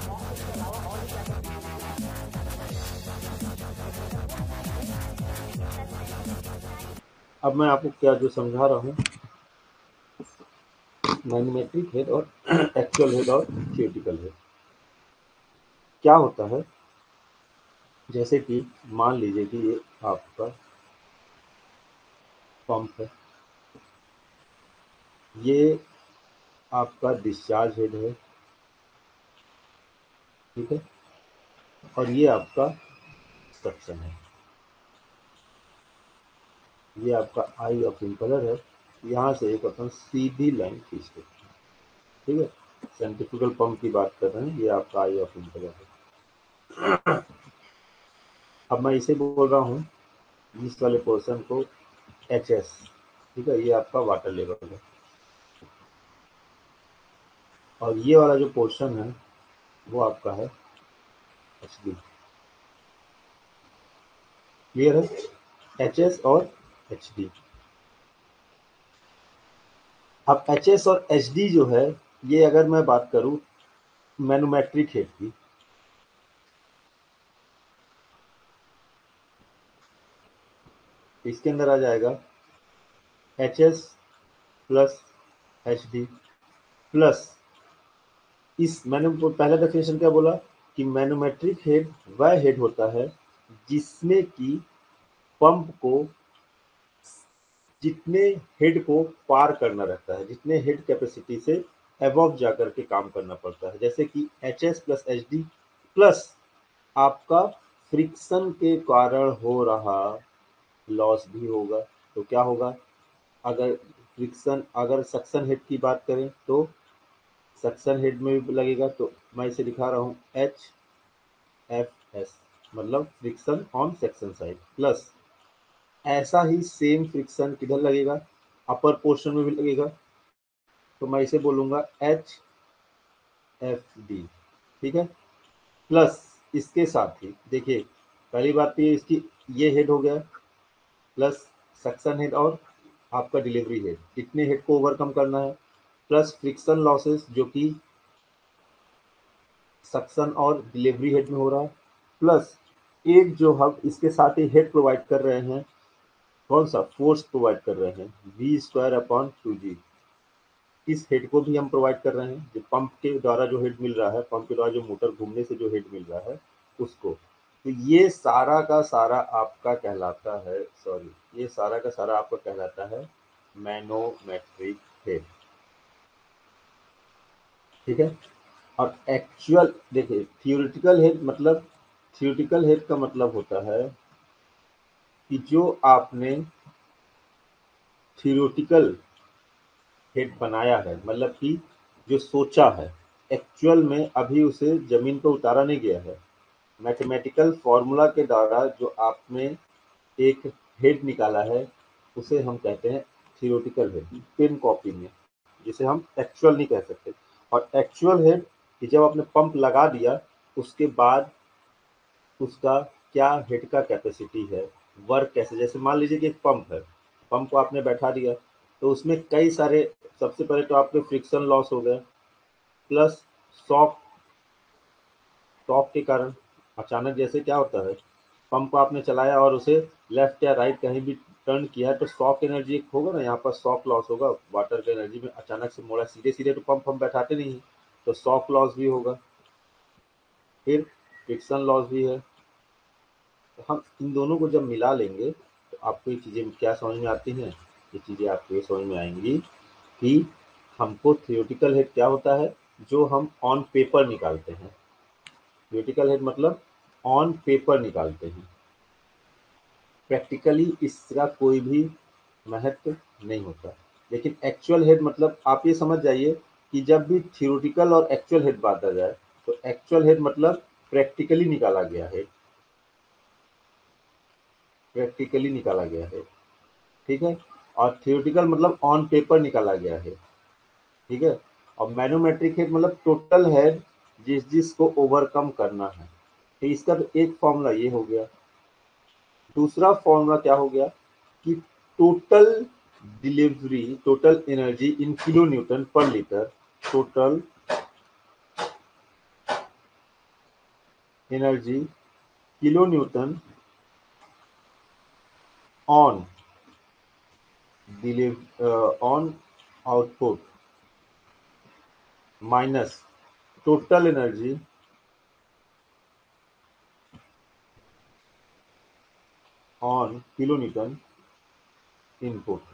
अब मैं आपको क्या जो समझा रहा हूँ, मैनोमेट्रिक हेड और एक्चुअल हेड और थियोरेटिकल हेड क्या होता है। जैसे कि मान लीजिए कि ये आपका पंप है, ये आपका डिस्चार्ज हेड है, ठीक है, और ये आपका सक्शन है, ये आपका आई ऑफ इम्पेलर है। यहाँ से एक अपन सीधी लाइन खींचते हैं, ठीक है, सेंट्रीफ्यूगल पंप की बात कर रहे हैं, ये आपका आई ऑफ इम्पेलर है। अब मैं इसे बोल रहा हूँ इस वाले पोर्शन को एच एस, ठीक है, ये आपका वाटर लेवल है, और ये वाला जो पोर्शन है वो आपका है एच डी। क्लियर है, एच एस और एच डी। अब एच एस और एच डी जो है, ये अगर मैं बात करूं मैनोमेट्रिक हेड की, इसके अंदर आ जाएगा H S plus H D plus, इस मैंने पहला डेफिनेशन क्या बोला कि मैनोमेट्रिक हेड वह हेड होता है जिसमें कि पंप को जितने हेड को पार करना रहता है, जितने हेड कैपेसिटी से अबव जाकर के काम करना पड़ता है। जैसे कि H S plus H D plus आपका फ्रिक्शन के कारण हो रहा लॉस भी होगा। तो क्या होगा, अगर फ्रिक्शन, अगर सक्शन हेड की बात करें तो सक्शन हेड में भी लगेगा, तो मैं इसे दिखा रहा हूँ एच एफ एस, मतलब friction on section side, plus ऐसा ही सेम फ्रिक्शन किधर लगेगा, अपर पोर्शन में भी लगेगा, तो मैं इसे बोलूंगा एच एफ डी, ठीक है। प्लस इसके साथ ही देखिए, पहली बात तो ये इसकी ये हेड हो गया, प्लस सक्शन हेड और आपका डिलीवरी हेड, इतने हेड को ओवरकम करना है, प्लस फ्रिक्शन लॉसेस जो कि सक्शन और डिलीवरी हेड में हो रहा है, प्लस एक जो हम इसके साथ ही हेड प्रोवाइड कर रहे हैं, कौन सा फोर्स प्रोवाइड कर रहे हैं, V square upon two G, इस हेड को भी हम प्रोवाइड कर रहे हैं, जो पंप के द्वारा जो हेड मिल रहा है, पंप के द्वारा जो मोटर घूमने से जो हेड मिल रहा है उसको। तो ये सारा का सारा आपका कहलाता है, सॉरी, ये सारा का सारा आपका कहलाता है मैनोमेट्रिक हेड, ठीक है। और एक्चुअल देखिए थियोरेटिकल हेड मतलब, थियोरेटिकल हेड का मतलब होता है कि जो आपने थियोरेटिकल हेड बनाया है, मतलब कि जो सोचा है, एक्चुअल में अभी उसे जमीन पर उतारा नहीं गया है, मैथमेटिकल फॉर्मूला के द्वारा जो आपने एक हेड निकाला है उसे हम कहते हैं थियोरेटिकल हेड, पेन कॉपी में, जिसे हम एक्चुअल नहीं कह सकते। और एक्चुअल हेड कि जब आपने पंप लगा दिया उसके बाद उसका क्या हेड का कैपेसिटी है, वर्क कैसे, जैसे मान लीजिए कि एक पंप है, पंप को आपने बैठा दिया तो उसमें कई सारे, सबसे पहले तो आपके फ्रिक्शन लॉस हो गया, प्लस शॉक, शॉक के कारण अचानक जैसे क्या होता है, पंप को आपने चलाया और उसे लेफ्ट या राइट कहीं भी टर्न किया है तो शॉक एनर्जी एक होगा ना, यहाँ पर शॉक लॉस होगा, वाटर की एनर्जी में अचानक से मोड़ा, सीधे सीधे तो पंप हम बैठाते नहीं हैं, तो शॉक लॉस भी होगा, फिर फ्रिक्शन लॉस भी है। तो हम इन दोनों को जब मिला लेंगे तो आपको ये चीज़ें क्या समझ में आती हैं, ये चीज़ें आपको ये समझ में आएंगी कि हमको थियोरेटिकल हेड क्या होता है, जो हम ऑन पेपर निकालते हैं, थियोरेटिकल हेड मतलब ऑन पेपर निकालते हैं, प्रैक्टिकली इसका कोई भी महत्व नहीं होता। लेकिन एक्चुअल हेड मतलब आप ये समझ जाइए कि जब भी थियोरेटिकल और एक्चुअल हेड बांटा जाए तो एक्चुअल हेड मतलब प्रैक्टिकली निकाला गया है, प्रैक्टिकली निकाला गया है, ठीक है, और थियोरेटिकल मतलब ऑन पेपर निकाला गया है, ठीक है। और मैनोमेट्रिक हेड मतलब टोटल हेड जिस जिसको ओवरकम करना है। तो इसका तो एक फॉर्मूला ये हो गया, दूसरा फॉर्मूला क्या हो गया कि total delivery, total energy in kilo newton per litre, total energy kilo newton on on output minus total energy on kilo newton input.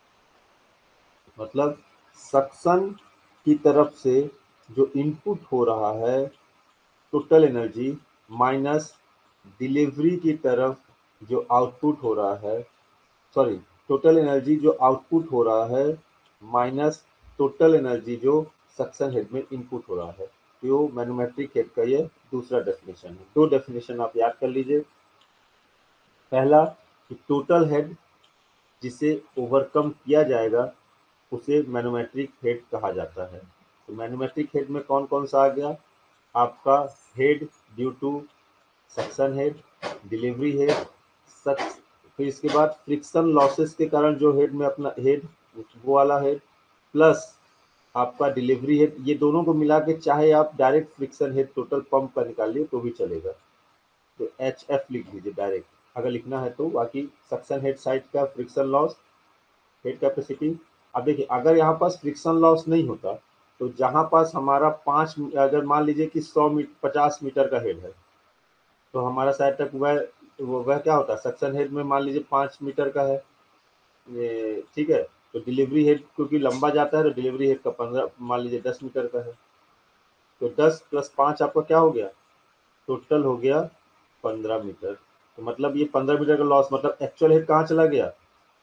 मतलब सक्शन की तरफ से जो इनपुट हो रहा है टोटल एनर्जी माइनस डिलीवरी की तरफ जो आउटपुट हो रहा है, सॉरी, टोटल एनर्जी जो आउटपुट हो रहा है माइनस टोटल एनर्जी जो सक्शन हेड में इनपुट हो रहा है। तो मैनोमेट्रिक हेड का ये दूसरा डेफिनेशन है। दो डेफिनेशन आप याद कर लीजिए। पहला कि टोटल हेड जिसे ओवरकम किया जाएगा उसे मैनोमेट्रिक हेड कहा जाता है। तो मैनोमेट्रिक हेड में कौन कौन सा आ गया आपका? Head due to suction head, delivery head, सक्स, फिर इसके बाद फ्रिक्शन लॉसेस के कारण जो हेड में अपना हेड, वो वाला हेड, प्लस आपका डिलीवरी हेड, ये दोनों को मिला के चाहे आप direct friction head total pump का निकालिए तो भी चलेगा। तो एच एफ लिख लीजिए डायरेक्ट अगर लिखना है तो। बाकी सक्शन हेड साइड का फ्रिक्शन लॉस, हेड कैपेसिटी। अब देखिए अगर यहाँ पास फ्रिक्शन लॉस नहीं होता तो जहाँ पास हमारा 5, अगर मान लीजिए कि 50 मीटर का हेड है तो हमारा साइड तक वह क्या होता है, सक्शन हेड में मान लीजिए 5 मीटर का है ये, ठीक है। तो डिलीवरी हेड क्योंकि लंबा जाता है तो डिलीवरी हेड का 15, मान लीजिए 10 मीटर का है। तो 10 + 5 आपका क्या हो गया, टोटल हो गया 15 मीटर। तो मतलब ये 15 मीटर का लॉस, मतलब एक्चुअल हेड कहाँ चला गया,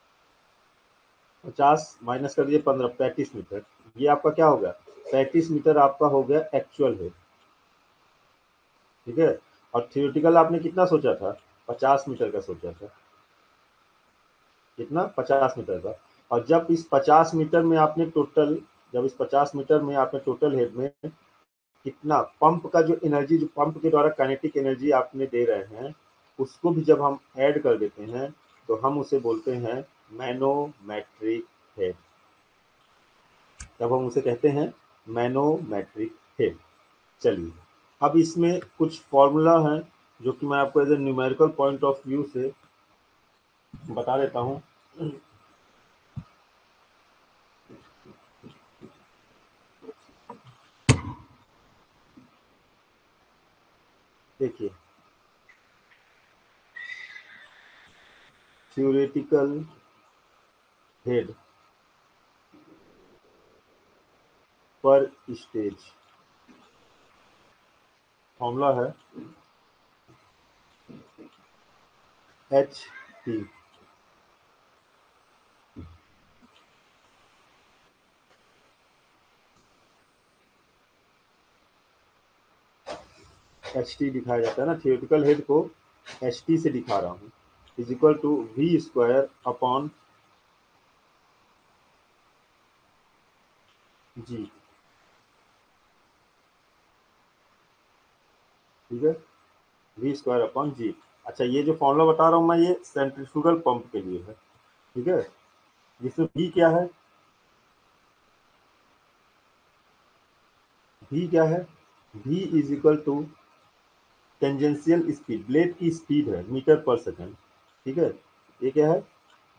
50 माइनस कर दिए 15, 35 मीटर। ये आपका क्या हो गया, 35 मीटर आपका हो गया एक्चुअल हेड, ठीक है। और थियोरेटिकल आपने कितना सोचा था, 50 मीटर का सोचा था, कितना, 50 मीटर का। और जब इस 50 मीटर में आपने टोटल, जब इस 50 मीटर में आपने टोटल हेड में कितना पंप का जो एनर्जी, जो पंप के द्वारा काइनेटिक एनर्जी आपने दे रहे हैं उसको भी जब हम ऐड कर देते हैं तो हम उसे बोलते हैं मैनोमेट्रिक हेड। तब हम उसे कहते हैं मैनोमेट्रिक हेड। चलिए अब इसमें कुछ फॉर्मूला हैं जो कि मैं आपको as a numerical point of view से बता देता हूँ। देखिए थ्योरेटिकल हेड पर स्टेज फॉर्मूला है एच टी। एच टी दिखाया जाता है ना, थियोरेटिकल हेड को एच टी से दिखा रहा हूँ, is equal to V square upon G, ठीक है, वी स्क्वायर अपॉन जी। अच्छा ये जो फॉर्मूला बता रहा हूँ मैं ये सेंट्रीफ्यूगल पंप के लिए है, ठीक है। जिसमें वी क्या है, वी क्या है, V is equal to tangential speed, blade की स्पीड है मीटर पर सेकंड, ठीक है। ये क्या है,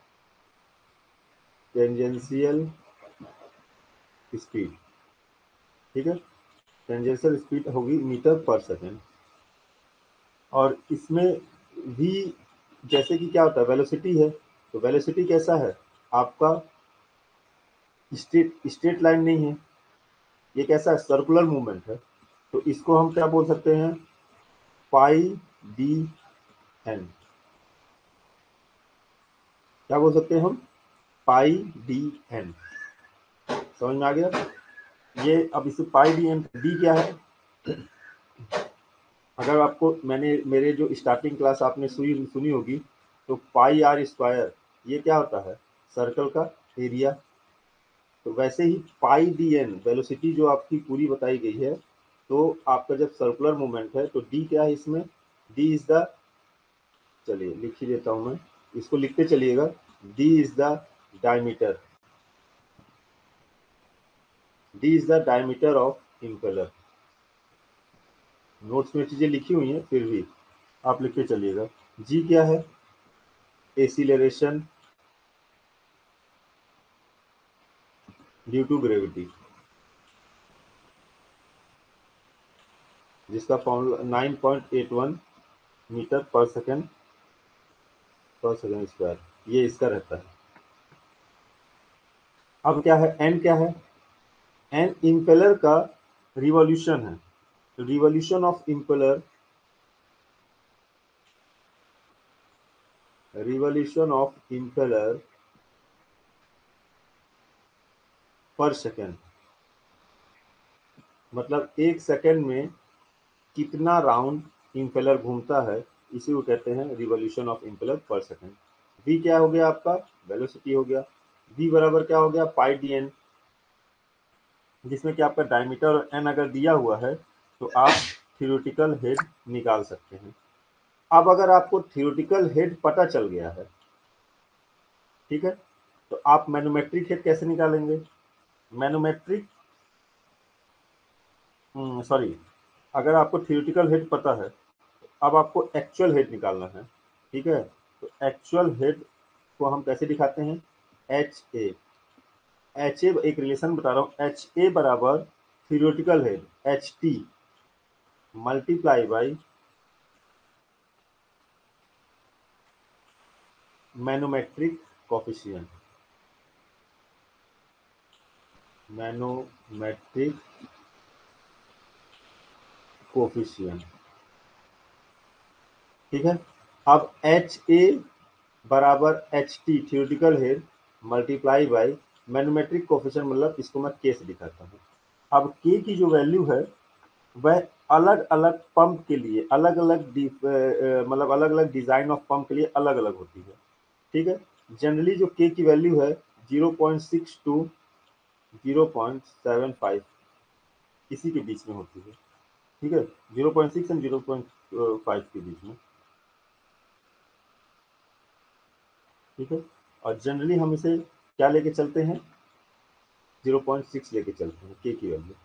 टेंजेंशियल स्पीड, ठीक है। टेंजेंशियल स्पीड होगी मीटर पर सेकंड। और इसमें वी जैसे कि क्या होता है, वेलोसिटी है। तो वेलोसिटी कैसा है आपका, स्ट्रेट स्ट्रेट लाइन नहीं है, ये कैसा है, सर्कुलर मूवमेंट है। तो इसको हम क्या बोल सकते हैं, पाई डी एन, क्या बोल सकते हैं हम, पाई डी एन। समझ में आ गया ये। अब इसे पाई डी एन, डी क्या है, अगर आपको मैंने मेरे जो स्टार्टिंग क्लास आपने सुनी होगी तो पाई आर स्क्वायर ये क्या होता है, सर्कल का एरिया। तो वैसे ही पाई डी एन वेलोसिटी जो आपकी पूरी बताई गई है, तो आपका जब सर्कुलर मूवमेंट है तो डी क्या है इसमें, डी इज द, चलिए लिख ही देता हूं मैं, इसको लिखते चलिएगा, D is the diameter, D is the diameter of impeller, notes में चीजें लिखी हुई हैं, फिर भी आप लिख के चलिएगा। जी क्या है? एक्सीलरेशन ड्यू टू ग्रेविटी, जिसका formula 9.81 metre per second square, ये इसका रहता है। अब क्या है, एन क्या है? एन इम्पेलर का रिवॉल्यूशन है। Revolution of impeller, revolution of impeller per second, मतलब एक सेकेंड में कितना राउंड इम्पेलर घूमता है, इसी को कहते हैं revolution of impeller per second. v क्या हो गया आपका? वेलोसिटी हो गया। v बराबर क्या हो गया? पाई डी एन, जिसमें कि आपका डायमीटर और एन अगर दिया हुआ है तो आप थ्योरेटिकल हेड निकाल सकते हैं। अब अगर आपको थ्योरेटिकल हेड पता चल गया है, ठीक है, तो आप मैनोमेट्रिक हेड कैसे निकालेंगे? मैनोमेट्रिक, सॉरी, अगर आपको थ्योरेटिकल हेड पता है, अब आपको एक्चुअल हेड निकालना है, ठीक है। तो एक्चुअल हेड को हम कैसे दिखाते हैं? एच ए, एच ए एक रिलेशन बता रहा हूँ, एच ए बराबर theoretical head H T multiply by manometric coefficient, manometric coefficient, ठीक है। अब एच ए बराबर H T theoretical head multiply by manometric coefficient, मतलब इसको मैं के से दिखाता हूँ। अब के की जो वैल्यू है वह अलग अलग पंप के लिए अलग अलग, मतलब अलग अलग डिजाइन ऑफ पंप के लिए अलग अलग होती है, ठीक है। जनरली जो के की वैल्यू है 0.6 टू 0.75, इसी के बीच में होती है, ठीक है। 0.6 एंड 0.5 के बीच में, ठीक है। और जनरली हम इसे क्या लेके चलते हैं? 0.6 लेके चलते हैं के की वैल्यू,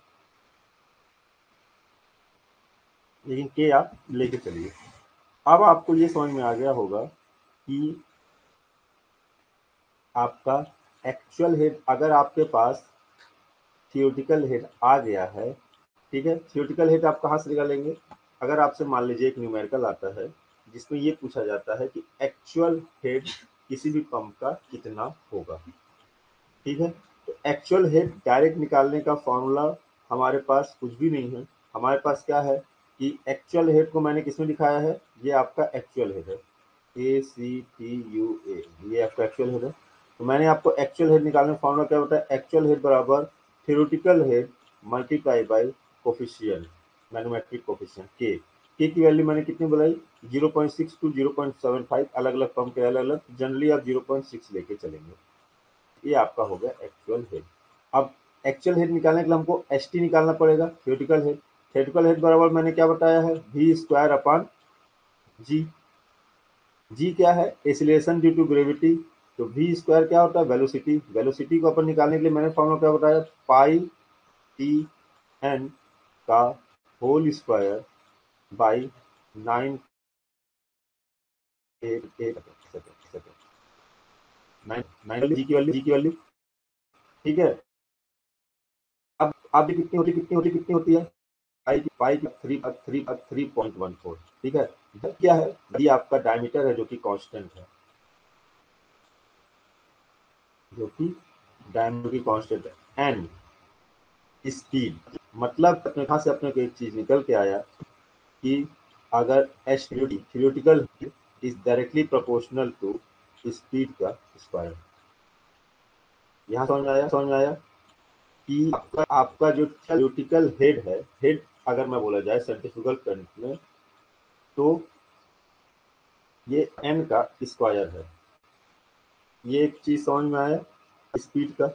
लेकिन के आप लेके चलिए। अब आपको ये समझ में आ गया होगा कि आपका एक्चुअल हेड, अगर आपके पास थियोरेटिकल हेड आ गया है, ठीक है, थियोरेटिकल हेड आप कहाँ से निकालेंगे? अगर आपसे मान लीजिए एक न्यूमेरिकल आता है जिसमें ये पूछा जाता है कि एक्चुअल हेड किसी भी पंप का कितना होगा, ठीक है। तो एक्चुअल हेड डायरेक्ट निकालने का फॉर्मूला हमारे पास कुछ भी नहीं है। हमारे पास क्या है कि एक्चुअल हेड को मैंने किसमें दिखाया है? ये आपका एक्चुअल हेड है, ए सी टी यू ए, ये आपका एक्चुअल हेड है। तो मैंने आपको एक्चुअल हेड निकालने का फॉर्मूला क्या बताया? एक्चुअल हेड बराबर theoretical head multiply by coefficient, manometric coefficient के की वैल्यू मैंने कितनी बताई? 0.6 टू 0.75, अलग अलग पंप के अलग अलग, जनरली आप 0.6 लेके चलेंगे। ये आपका हो गया एक्चुअल हेड। अब एक्चुअल हेड निकालने के लिए हमको एस टी निकालना पड़ेगा, थ्योरेटिकल हेड। थ्योरेटिकल हेड बराबर मैंने क्या बताया है? V square upon G. G क्या है? Acceleration due to gravity. तो वी स्क्वायर क्या होता है? वेलोसिटी। वेलोसिटी को अपन निकालने के लिए मैंने फॉर्मूला क्या बताया? पाई टी एन का होल स्क्वायर बाई 9 जी की वैल्यू, ठीक है। अब ये कितनी होती है? पाई की 3.14, ठीक है। जब क्या है? ये आपका डायमीटर है जो कि कांस्टेंट है, जो कि डायमीटर की कांस्टेंट है। एन स्पीड, मतलब अपने कहाँ से अपने को एक चीज निकल के आया कि अगर H theoretical is directly proportional to speed का स्क्वायर। यहाँ समझ में आया कि आपका जो थ्योरेटिकल हेड है, हेड अगर मैं बोला जाए सेंट्रीफ्यूगल करंट में, तो ये एन का स्क्वायर है। ये एक चीज समझ में आया स्पीड का।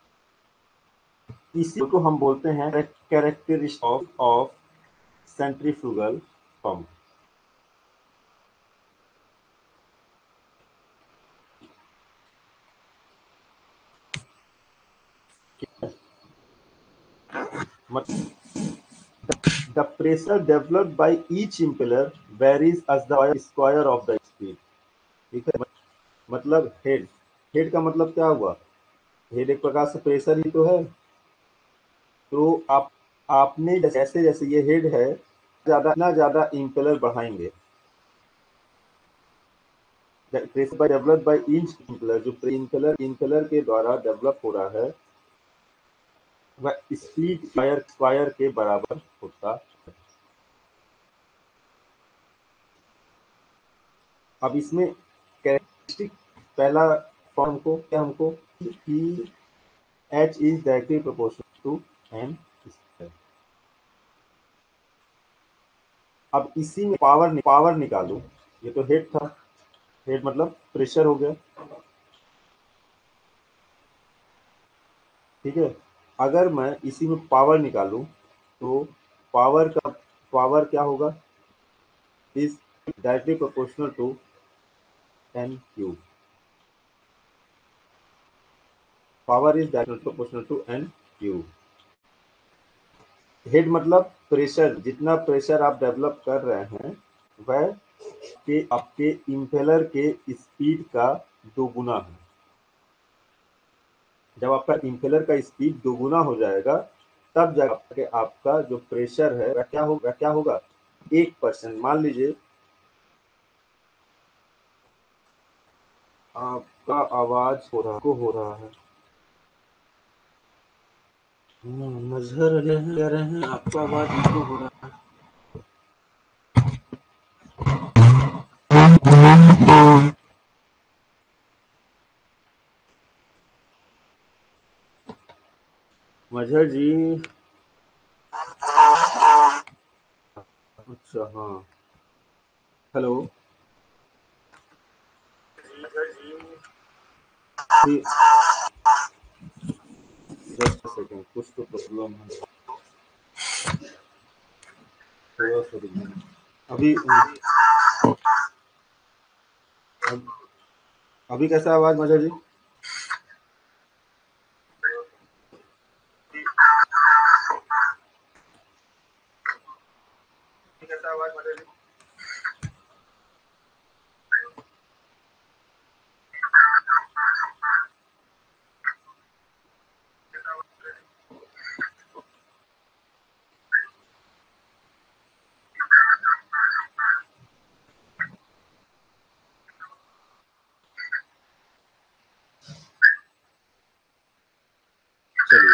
इसी को हम बोलते हैं characteristic of centrifugal pump. The pressure developed by each impeller varies as the square of the speed. ठीक है, मतलब हेड, हेड का मतलब क्या हुआ, हेड एक प्रकार से प्रेशर ही तो है। तो आपने जैसे जैसे ये हेड है ज्यादा इम्पेलर बढ़ाएंगे, pressure by developed by each impeller, जो इम्पेलर के द्वारा डेवलप हो रहा है वह स्पीड स्क्वायर के बराबर होता है। अब इसमें कैरेक्टरिस्टिक पहला फॉर्म को क्या हमको कि H is directly proportional to N square. अब इसी में पावर निकालू, ये तो हेड था, हेड मतलब प्रेशर हो गया। ठीक है, अगर मैं इसी में पावर निकालूं तो पावर क्या होगा, is directly proportional to N cube. Power is directly proportional to N cube. Head मतलब प्रेशर, जितना प्रेशर आप डेवलप कर रहे हैं वह के आपके इम्पेलर के स्पीड का दोगुना है। जब आपका इम्पेलर का स्पीड दोगुना हो जाएगा तब जाके आपका जो प्रेशर है वह क्या होगा 1%। मान लीजिए आपका आवाज हो रहा है, मजहर कह रहे हैं आपका आवाज इको हो रहा है। मजहर जी, अच्छा हाँ, हेलो, जस्ट सेकंड, कुछ तो प्रॉब्लम है, थोड़ा सा रुकिए। अभी अब, अभी कैसा आवाज मजहर जी? कैसा आवाज मजहर जी? चलिए,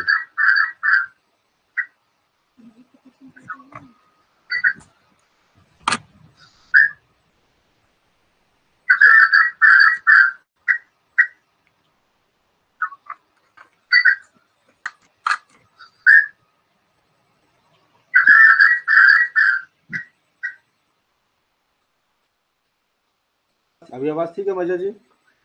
अभी आवाज ठीक है मजहर जी?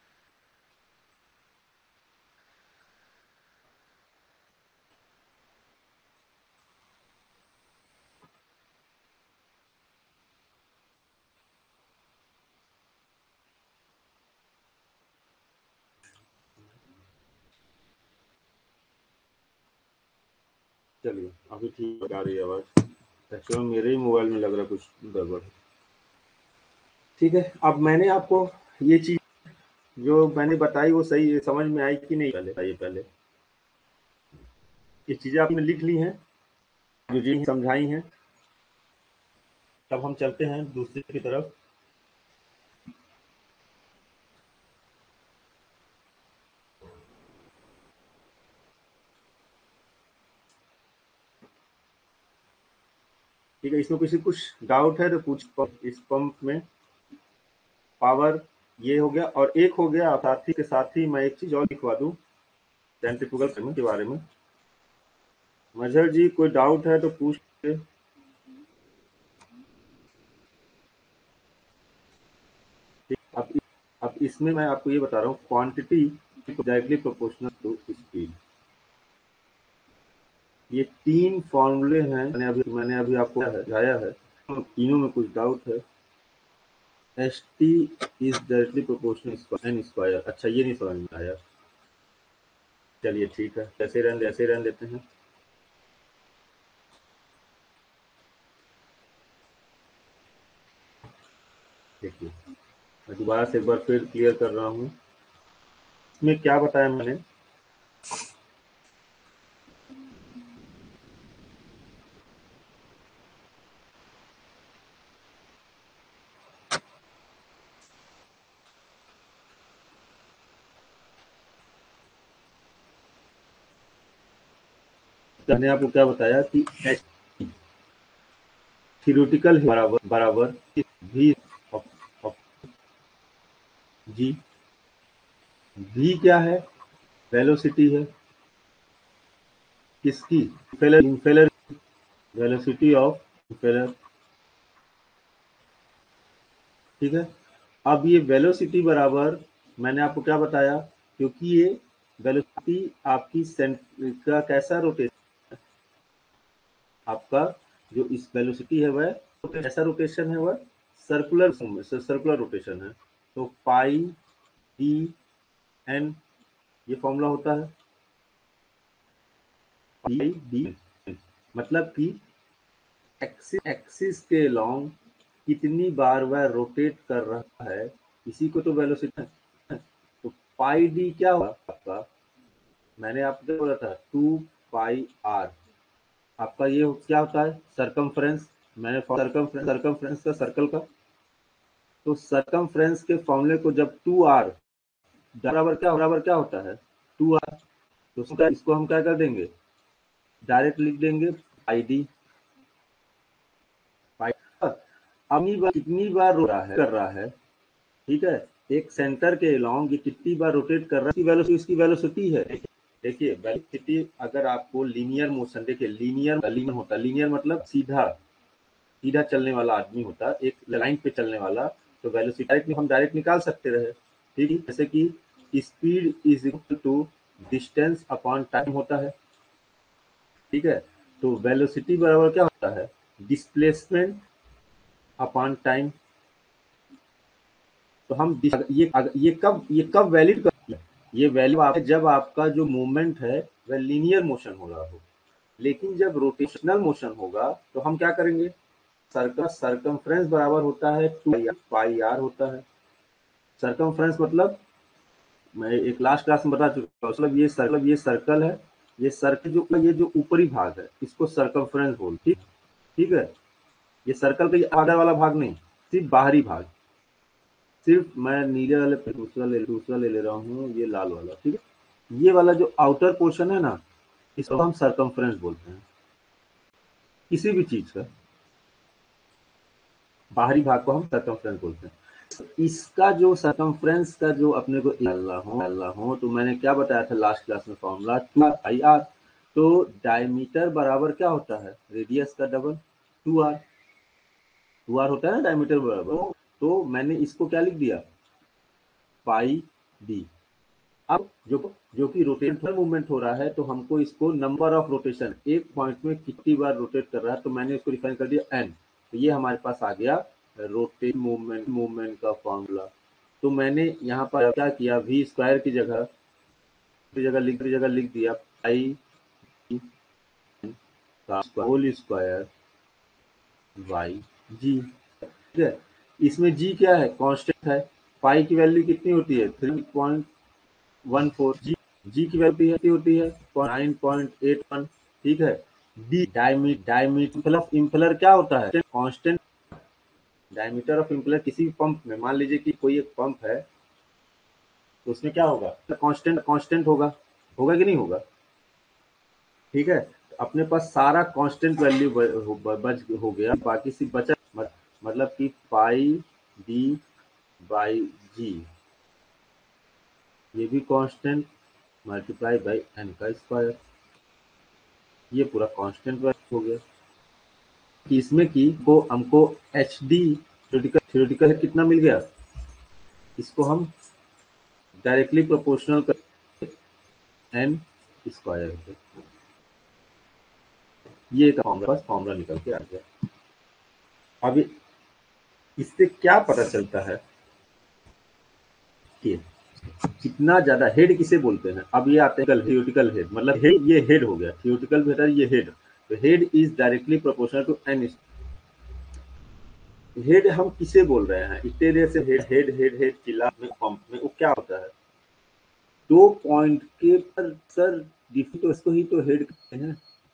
चलिए, अभी ठीक आ रही है आवाज। एक्चुअली मेरे ही मोबाइल में लग रहा है कुछ गड़बड़ है। ठीक है, अब मैंने आपको ये चीज जो मैंने बताई वो सही समझ में आई कि नहीं, पहले बताइए। पहले ये चीजें आपने लिख ली हैं जो जी समझाई हैं। तब हम चलते हैं दूसरे की तरफ। ठीक है, इसमें किसी कुछ डाउट है तो पूछ। इस पंप में पावर ये हो गया, और एक हो गया साथ ही मैं एक चीज और लिखवा दूं सेंट्रीफ्यूगल फ्रेमिंग के बारे में। मजहर जी कोई डाउट है तो पूछ ले। अब अब इसमें मैं आपको ये बता रहा हूँ, quantity directly proportional to speed. ये तीन फॉर्मूले हैं, मैंने अभी आपको समझाया है। तीनों में कुछ डाउट है? S T is directly proportional N square. अच्छा, ये नहीं समझ में आया। चलिए ठीक है, ऐसे रहने देते हैं। देखिए, मैं दोबारा से एक बार फिर क्लियर कर रहा हूँ। इसमें क्या बताया मैंने, मैंने आपको क्या बताया कि एच थ्योरेटिकल बराबर बराबर वी ऑफ जी। वी क्या है? वेलोसिटी है किसकी? Impeller velocity of impeller. ठीक है। अब ये वेलोसिटी बराबर, मैंने आपको क्या बताया, क्योंकि ये वेलोसिटी आपकी का कैसा रोटेशन, आपका जो इस वेलोसिटी है वह कैसा रोटेशन है, वह सर्कुलर सर्कुलर रोटेशन है। तो पाई डी एन ये फॉर्मूला होता है, पाई डी, मतलब कि एक्सिस के लॉन्ग कितनी बार वह रोटेट कर रहा है, इसी को तो वेलोसिटी है। तो पाई डी क्या होगा आपका, मैंने आपको बोला था 2 पाई आर। आपका ये क्या होता है, सरकमफ्रेंस। मैंने सरकमफ्रेंस का सर्कल का, तो सरकमफ्रेंस के फॉर्मूले को जब 2 आर बराबर क्या होता है, 2 आर, तो इसको हम क्या कर देंगे, डायरेक्ट लिख देंगे पाई डी। पाई कितनी बार रो रहा है कर रहा है, ठीक है, एक सेंटर के अलोंग ये कितनी बार रोटेट कर रहा है, इसकी वेलोसिटी है। देखिए वेलोसिटी, अगर आपको लीनियर मोशन, देखिए लीनियर होता है, लीनियर मतलब सीधा सीधा चलने वाला आदमी होता, एक लाइन पे चलने वाला, तो वेलोसिटी हम डायरेक्ट निकाल सकते रहे। ठीक है, जैसे कि speed is equal to distance upon time होता है। ठीक है, तो वेलोसिटी बराबर क्या होता है, डिस्प्लेसमेंट अपॉन टाइम। तो हम ये कब वैलिड कर, ये वैल्यू आप जब आपका जो मूवमेंट है वह लीनियर मोशन हो रहा हो। लेकिन जब रोटेशनल मोशन होगा तो हम क्या करेंगे, सरकमफ्रेंस बराबर होता है 2 पाई आर होता है। सरकमफ्रेंस मतलब मैं एक लास्ट क्लास में बता चुका हूँ, मतलब ये सर्कल है, ये सर्कल ये जो ऊपरी भाग है इसको सरकमफ्रेंस बोलते। ठीक है, ये सर्कल का ये आधा वाला भाग नहीं, सिर्फ बाहरी भाग। सिर्फ मैं नीले वाले पे दूसरा ले ले रहा हूँ, ये लाल वाला। ठीक है, ये वाला जो आउटर पोर्शन है ना, इसको हम सरकमफ्रेंस बोलते हैं, किसी भी चीज का बाहरी भाग को हम सरकमफ्रेंस बोलते हैं। इसका जो सरकमफ्रेंस का जो अपने को डालना हो तो मैंने क्या बताया था लास्ट क्लास में, फॉर्मूला 2 पाई आर। तो डायमीटर बराबर क्या होता है, रेडियस का डबल 2 आर। 2 आर होता है ना डायमीटर बराबर, तो मैंने इसको क्या लिख दिया, पाई डी। अब जो कि रोटेशनल मूवमेंट हो रहा है, तो हमको इसको नंबर ऑफ रोटेशन, एक पॉइंट में कितनी बार रोटेट कर रहा है, तो मैंने इसको डिफाइन कर दिया एन। तो ये हमारे पास आ गया रोटेट मूवमेंट का फॉर्मूला। तो मैंने यहाँ पर क्या किया, वी स्क्वायर की जगह लिख दिया पाई का होल स्क्वायर वाई जी। ठीक है, इसमें जी क्या है, कांस्टेंट है। पाई की वैल्यू कितनी होती है, 3.14। जी की वैल्यू होती है 9.81। ठीक है, डी डायमीटर ऑफ इम्पेलर क्या होता है, कांस्टेंट। डायमीटर ऑफ इम्पेलर किसी भी पंप में, मान लीजिए कि कोई एक पंप है, तो उसमें क्या होगा, कांस्टेंट होगा, होगा कि नहीं होगा। ठीक है, तो अपने पास सारा कांस्टेंट वैल्यू बच हो गया, बाकी सिर्फ बचा, मतलब कि पाई डी बाई जी, ये भी कांस्टेंट, मल्टीप्लाई बाई एन का स्क्वायर, ये पूरा कांस्टेंट हो गया। कि इसमें कि को हमको एच डी थ्योरेटिकल कितना मिल गया, इसको हम डायरेक्टली प्रोपोर्शनल कर एन स्क्वायर, ये एक फॉर्मूला निकल के आ गया। अब इससे क्या पता चलता है कि कितना ज्यादा हेड किसे बोलते हैं। अब ये आते हैं थियोरेटिकल हेड, मतलब हेड, ये हेड हो गया, थियोरेटिकल बेटर ये हेड। तो head is directly proportional to N head हम किसे बोल रहे हैं? इंटीरियर से हेड हेड हेड हेड चिल्ला में पंप में वो क्या होता है? 2 पॉइंट के पर सर डिफरेंस, तो इसको ही तो हेड कहते हैं।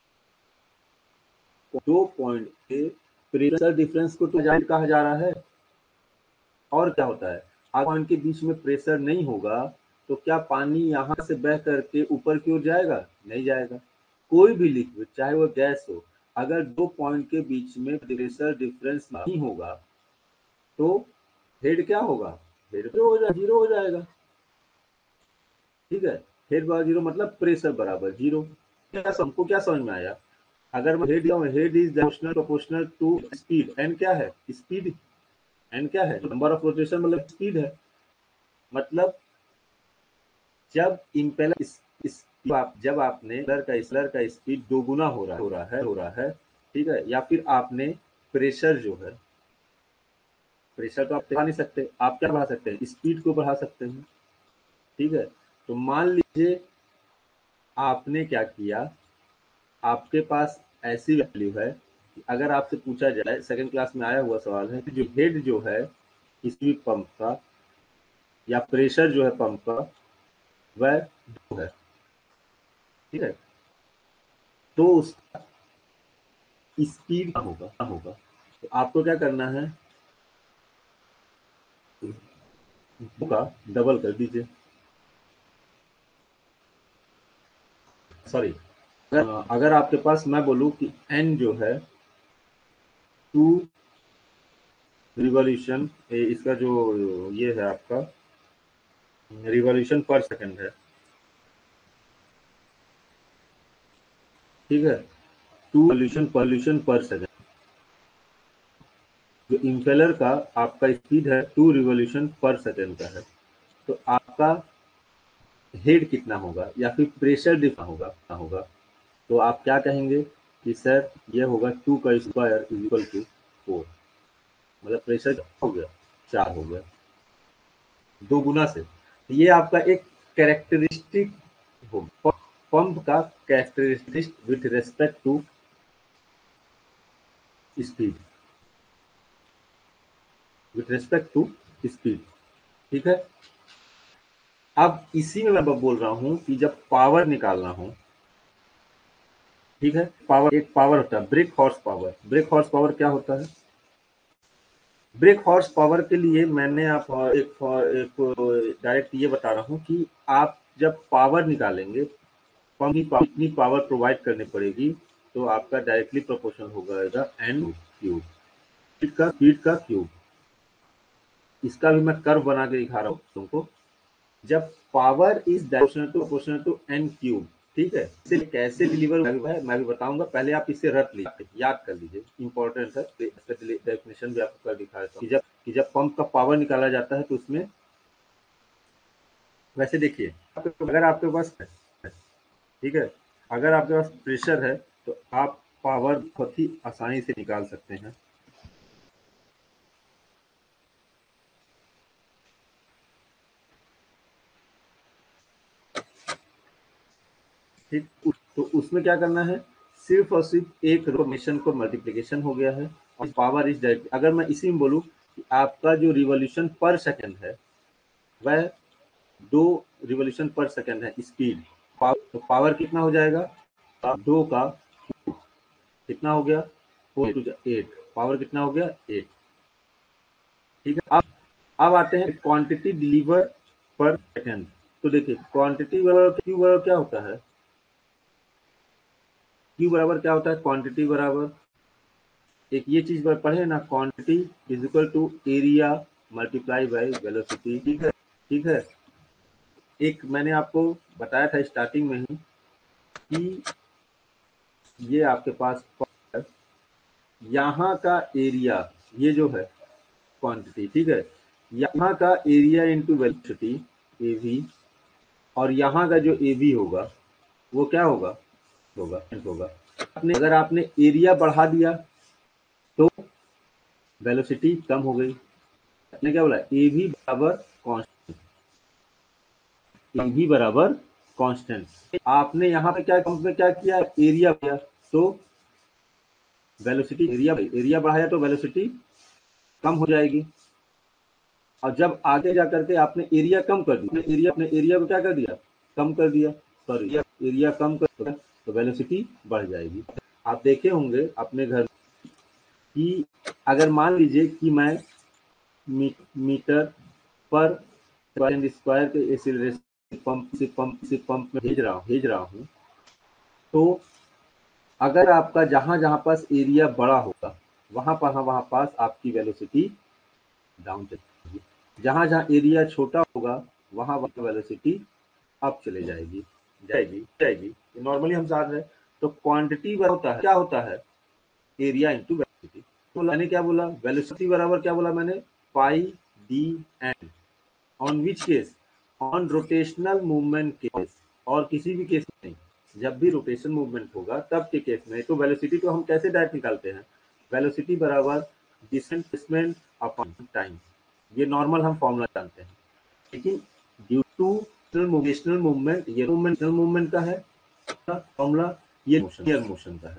2 पॉइंट के प्रेशर डिफरेंस को तो हेड कहा जा रहा है। और क्या होता है? आगे पॉइंट के बीच में प्रेशर नहीं होगा तो क्या पानी यहाँ से बह करके ऊपर की ओर जाएगा? नहीं जाएगा। कोई भी लिक्विड चाहे वो गैस हो, अगर 2 पॉइंट के बीच में प्रेशर डिफरेंस नहीं होगा तो हेड क्या होगा? हेड जीरो हो जाएगा। ठीक है, हेड बराबर जीरो मतलब प्रेशर बराबर जीरो। क्या सबको क्या समझ में आया? अगर मैं head is directional proportional to speed. N क्या है? स्पीड। एन क्या है? नंबर ऑफ रोटेशन मतलब स्पीड है। मतलब जब इम्पेलर इस जब आपने इम्पेलर का स्पीड दोगुना हो रहा है, ठीक है, या फिर आपने प्रेशर जो है, प्रेशर तो आप बढ़ा नहीं सकते, आप क्या बढ़ा सकते हैं? स्पीड को बढ़ा सकते हैं। ठीक है, तो मान लीजिए आपने क्या किया, आपके पास ऐसी वैल्यू है कि अगर आपसे पूछा जाए, सेकंड क्लास में आया हुआ सवाल है कि जो हेड जो है किसी भी पंप का या प्रेशर जो है पंप का वह दो है। ठीक है, तो उसका स्पीड होगा। तो आपको क्या करना है? दो का डबल कर दीजिए। सॉरी, अगर आपके पास मैं बोलूं कि एन जो है 2 रिवॉल्यूशन, इसका जो ये है आपका रिवॉल्यूशन पर सेकंड है। ठीक है, 2 रिवॉल्यूशन पर सेकंड। जो इम्पेलर का आपका स्पीड है 2 रिवॉल्यूशन पर सेकंड का है, तो आपका हेड कितना होगा या फिर प्रेशर होगा? तो आप क्या कहेंगे कि सर ये होगा 2 का स्क्वायर इज इक्वल टू 4। मतलब प्रेशर हो गया 4 हो गया, दो गुना से। ये आपका एक कैरेक्टरिस्टिक पंप का characteristic with respect to speed, with respect to speed. ठीक है, अब इसी में मैं बोल रहा हूं कि जब पावर निकालना हो, ठीक है, पावर एक पावर होता है brake horse power. Brake horse power क्या होता है? ब्रेक हॉर्स पावर के लिए मैंने आप एक डायरेक्ट ये बता रहा हूँ कि आप जब पावर निकालेंगे, पंप की इतनी पावर प्रोवाइड करनी पड़ेगी, तो आपका डायरेक्टली प्रोपोर्शनल होगा एन क्यूब, स्पीड का क्यूब। इसका भी मैं कर्व बना के दिखा रहा हूँ तुमको। जब power is proportional to N cube, ठीक है, इसे कैसे डिलीवर हुआ है मैं भी बताऊंगा। पहले आप इसे रट लीजिए, याद कर लीजिए, इंपॉर्टेंट है। डेफिनेशन भी आपको कर दिखा देता हूँ कि जब पंप का पावर निकाला जाता है तो उसमें, वैसे देखिए, अगर आपके पास है, ठीक है, अगर आपके पास प्रेशर है तो आप पावर बहुत ही आसानी से निकाल सकते हैं। ठीक, तो उसमें क्या करना है? सिर्फ और सिर्फ एक रोटेशन को मल्टीप्लीकेशन हो गया है और पावर इज डायरेक्ट। अगर मैं इसी में बोलूं कि आपका जो रिवॉल्यूशन पर सेकंड है वह 2 रिवॉल्यूशन पर सेकंड है स्पीड, तो पावर कितना हो जाएगा? 2 का कितना हो गया? 4 टू 8। पावर कितना हो गया? 8। ठीक है, अब आते हैं क्वांटिटी डिलीवर पर सेकंड। तो देखिए क्वांटिटी बराबर क्यू बराबर क्या होता है? क्यू बराबर क्या होता है? क्वांटिटी बराबर, एक ये चीज पढ़े ना, quantity is equal to area multiply by velocity. ठीक है, ठीक है। एक मैंने आपको बताया था स्टार्टिंग में ही कि ये आपके पास यहाँ का एरिया, ये जो है क्वांटिटी, ठीक है, यहाँ का area into velocity A V, और यहाँ का जो ए वी होगा वो क्या होगा? होगा। अगर आपने एरिया बढ़ा दिया तो वेलोसिटी कम हो गई। आपने क्या बोला? ए वी बराबर कांस्टेंट, ए वी बराबर कांस्टेंट। आपने यहाँ पे क्या पंप में क्या किया? एरिया किया, तो वेलोसिटी एरिया बढ़ाया तो वेलोसिटी कम हो जाएगी। और जब आगे जा करके आपने एरिया कम कर दिया, अपने एरिया को क्या कर दिया, कम कर दिया, सॉरी एरिया कम कर, तो वेलोसिटी बढ़ जाएगी। आप देखे होंगे अपने घर कि अगर मान लीजिए कि मैं मीटर पर स्क्वायर के एक्सीलरेशन पंप में भेज रहा हूँ, तो अगर आपका जहां पास एरिया बड़ा होगा वहां पास आपकी वेलोसिटी डाउन चलेगी, जहां एरिया छोटा होगा वहां वेलोसिटी अप चले जाएगी। नॉर्मली हम जान रहे हैं। तो क्वांटिटी होता है, क्या होता है, एरिया इंटू वेलोसिटी। तो मैंने क्या बोला, वेलोसिटी बराबर क्या बोला मैंने, pi D N. On which case, on rotational movement case, और किसी भी केस में नहीं, जब भी रोटेशन मूवमेंट होगा तब के केस में। तो वेलोसिटी को हम कैसे डायरेक्ट निकालते हैं, वेलोसिटी बराबर डिस्प्लेसमेंट अपॉन टाइम, ये नॉर्मल हम फॉर्मूला जानते हैं। लेकिन ड्यू टू रोटेशनल मूवमेंट, ये मूवमेंट का है फॉर्मूला, ये मोशन का है,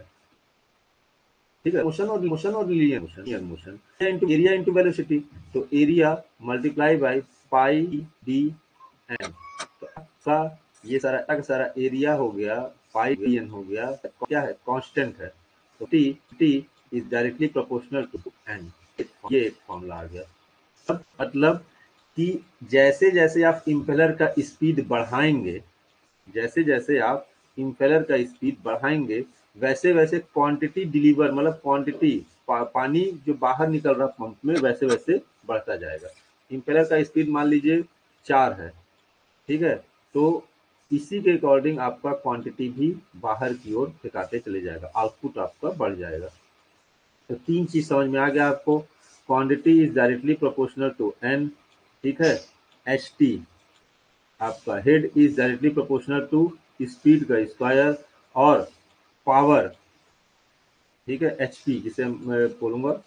ठीक है। मोशन और linear motion area into velocity, तो area multiply by pi D N. तो आपका ये सारा एरिया हो गया, पाई डी एन हो गया, क्या है, कांस्टेंट है। तो T is directly proportional to N, ये एक फॉर्मूला आ गया। मतलब कि जैसे जैसे आप इम्पेलर का स्पीड बढ़ाएंगे, जैसे जैसे आप इम्पेलर का स्पीड बढ़ाएंगे, वैसे वैसे क्वांटिटी डिलीवर, मतलब क्वांटिटी पानी जो बाहर निकल रहा पंप में, वैसे वैसे बढ़ता जाएगा। इम्पेलर का स्पीड मान लीजिए 4 है, ठीक है, तो इसी के अकॉर्डिंग आपका क्वांटिटी भी बाहर की ओर फेंकाते चले जाएगा, आउटपुट आपका बढ़ जाएगा। तो 3 चीज समझ में आ गया आपको। Quantity is directly proportional to N, ठीक है। एच टी आपका head is directly proportional to speed का स्क्वायर, और पावर, ठीक है, एचपी, जिसे मैं बोलूंगा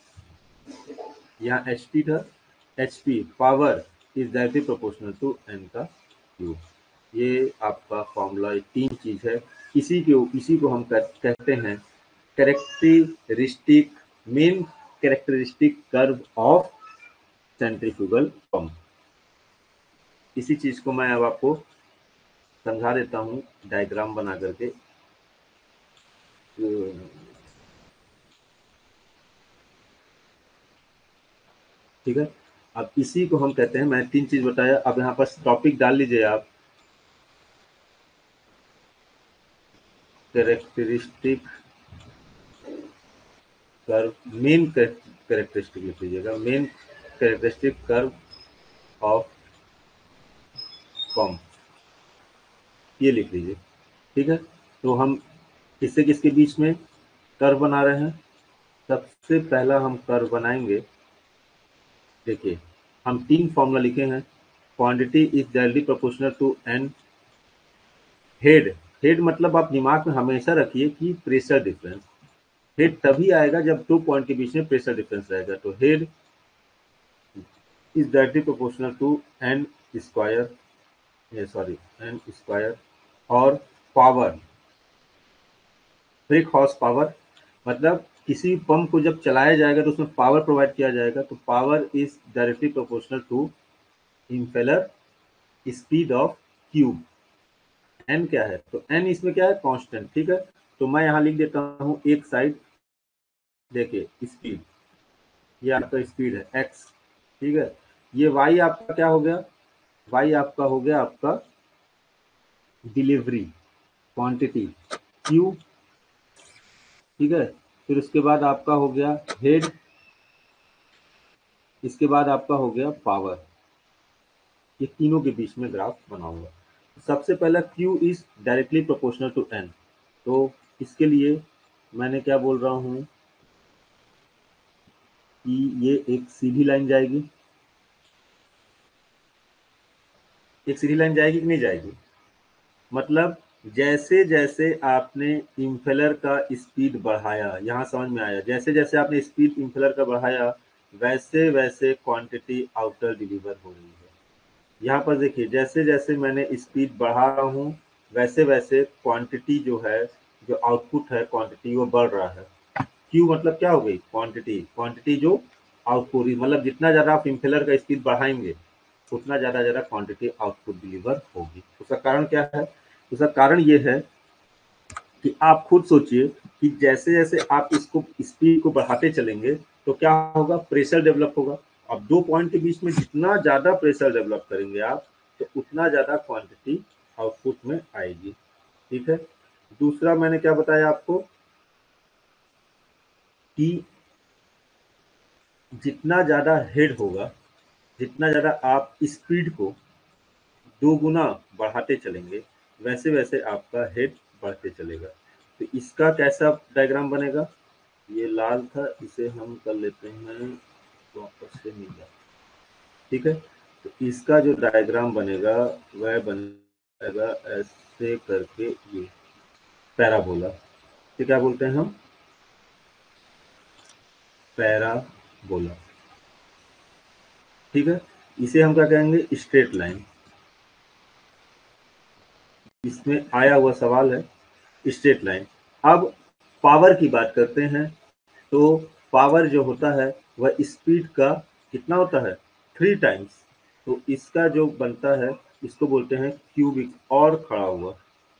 यहाँ एचपी था, HP power is directly proportional to N का क्यूब। ये आपका फॉर्मूला 3 चीज है। इसी को हम कहते हैं characteristic, main characteristic curve of centrifugal pump. इसी चीज को मैं अब आपको समझा देता हूँ डायग्राम बना करके। ठीक है, अब इसी को हम कहते हैं, मैं 3 चीज बताया, अब यहाँ पर टॉपिक डाल लीजिए आप, कैरेक्टरिस्टिक कर्व, मेन कैरेक्टरिस्टिक लिख लीजिएगा, main characteristic curve of pump, ये लिख लीजिए, ठीक है। तो हम किससे किसके बीच में कर्व बना रहे हैं, सबसे पहला हम कर्व बनाएंगे। देखिए, हम 3 फॉर्मूला लिखे हैं। Quantity is directly proportional to N, head मतलब आप दिमाग में हमेशा रखिए कि प्रेशर डिफरेंस, हेड तभी आएगा जब 2 पॉइंट के बीच में प्रेशर डिफरेंस रहेगा। तो head is directly proportional to N square, N square, और पावर, ब्रेक हॉर्स पावर, मतलब किसी पंप को जब चलाया जाएगा तो उसमें पावर प्रोवाइड किया जाएगा। तो power is directly proportional to impeller speed of cube. N क्या है, तो एन इसमें क्या है, कांस्टेंट, ठीक है। तो मैं यहाँ लिख देता हूँ एक साइड, देखिए स्पीड, ये आपका स्पीड है एक्स, ठीक है। ये वाई आपका क्या हो गया, वाई आपका हो गया आपका डिलीवरी क्वांटिटी क्यू, ठीक है। फिर उसके बाद आपका हो गया हेड, इसके बाद आपका हो गया पावर। ये तीनों के बीच में ग्राफ बनाऊंगा। सबसे पहला Q is directly proportional to N, तो इसके लिए मैंने क्या बोल रहा हूं कि ये एक सीधी लाइन जाएगी, एक सीधी लाइन जाएगी कि नहीं जाएगी, मतलब जैसे जैसे आपने इम्पेलर का स्पीड बढ़ाया, यहाँ समझ में आया, जैसे जैसे आपने स्पीड इम्पेलर का बढ़ाया, वैसे वैसे क्वांटिटी आउटर डिलीवर हो रही है। यहाँ पर देखिए, जैसे जैसे मैंने स्पीड बढ़ा रहा हूँ, वैसे वैसे क्वांटिटी जो है, जो आउटपुट है क्वांटिटी, वो बढ़ रहा है। क्यू मतलब क्या हो गई, क्वांटिटी, क्वांटिटी जो आउटपुट, मतलब जितना ज़्यादा आप इम्पेलर का स्पीड बढ़ाएंगे उतना ज़्यादा क्वांटिटी आउटपुट डिलीवर होगी। उसका कारण क्या है? उसका कारण ये है कि आप खुद सोचिए कि जैसे जैसे आप इसको स्पीड को बढ़ाते चलेंगे तो क्या होगा? प्रेशर डेवलप होगा। अब 2 पॉइंट के बीच में जितना ज़्यादा प्रेशर डेवलप करेंगे आप, तो उतना ज़्यादा क्वांटिटी आउटपुट में आएगी। ठीक है। दूसरा मैंने क्या बताया आपको कि जितना ज़्यादा हेड होगा, जितना ज़्यादा आप स्पीड को 2 गुना बढ़ाते चलेंगे, वैसे वैसे आपका हेड बढ़ते चलेगा। तो इसका कैसा डायग्राम बनेगा? ये लाल था, इसे हम कर लेते हैं वापस से नीला। ठीक है। तो इसका जो डायग्राम बनेगा वह बनेगा ऐसे करके, ये पैराबोला। तो क्या बोलते हैं हम? पैराबोला। ठीक है। इसे हम क्या कहेंगे? Straight line. इसमें आया हुआ सवाल है स्ट्रेट लाइन। अब पावर की बात करते हैं तो पावर जो होता है वह स्पीड का कितना होता है? 3 टाइम्स। तो इसका जो बनता है इसको बोलते हैं क्यूबिक, और खड़ा हुआ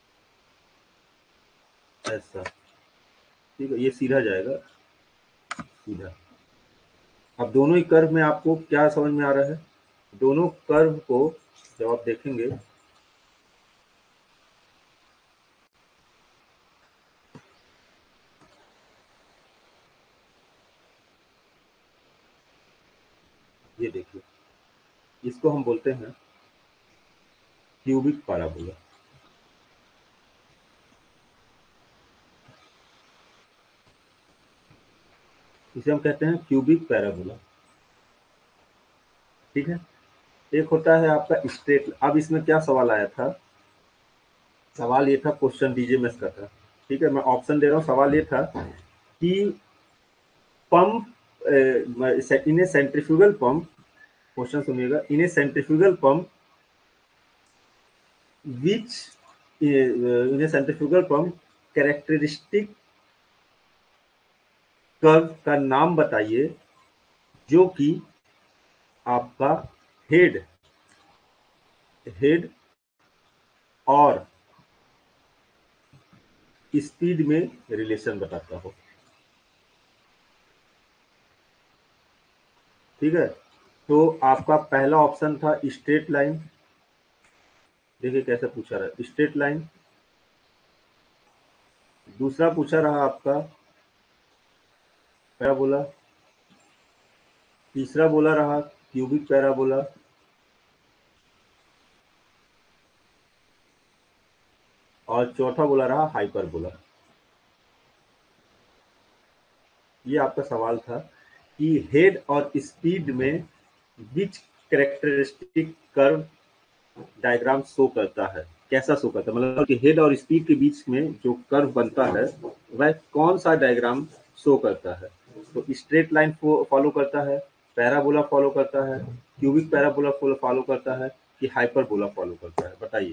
ऐसा। ठीक है, ये सीधा जाएगा, सीधा। अब दोनों ही कर्व में आपको क्या समझ में आ रहा है? दोनों कर्व को जब आप देखेंगे, ये देखिए, इसको हम बोलते हैं क्यूबिक पैराबोला। इसे हम कहते हैं क्यूबिक पैराबोला। ठीक है। एक होता है आपका स्ट्रेट। अब इसमें क्या सवाल आया था? सवाल ये था, क्वेश्चन डीजे मेस का था। ठीक है, मैं ऑप्शन दे रहा हूँ। सवाल ये था कि pump in a centrifugal pump, question सुनिएगा, in a centrifugal pump which in a centrifugal pump characteristic curve का नाम बताइए जो कि आपका हेड हेड और स्पीड में रिलेशन बताता हो। ठीक है। तो आपका पहला ऑप्शन था स्ट्रेट लाइन। देखिए कैसे पूछा रहा है, स्ट्रेट लाइन। दूसरा पूछा रहा आपका पैराबोला। तीसरा बोला रहा क्यूबिक पैराबोला। और चौथा बोला रहा हाइपरबोला। ये आपका सवाल था कि हेड और स्पीड में which characteristic curve diagram show करता है, कैसा शो करता है, मतलब कि हेड और स्पीड के बीच में जो कर्व बनता है वह कौन सा डायग्राम शो करता है। तो स्ट्रेट लाइन फॉलो करता है, पैराबोला फॉलो करता है, क्यूबिक पैराबोला फॉलो करता है, कि हाइपरबोला फॉलो करता है? बताइए।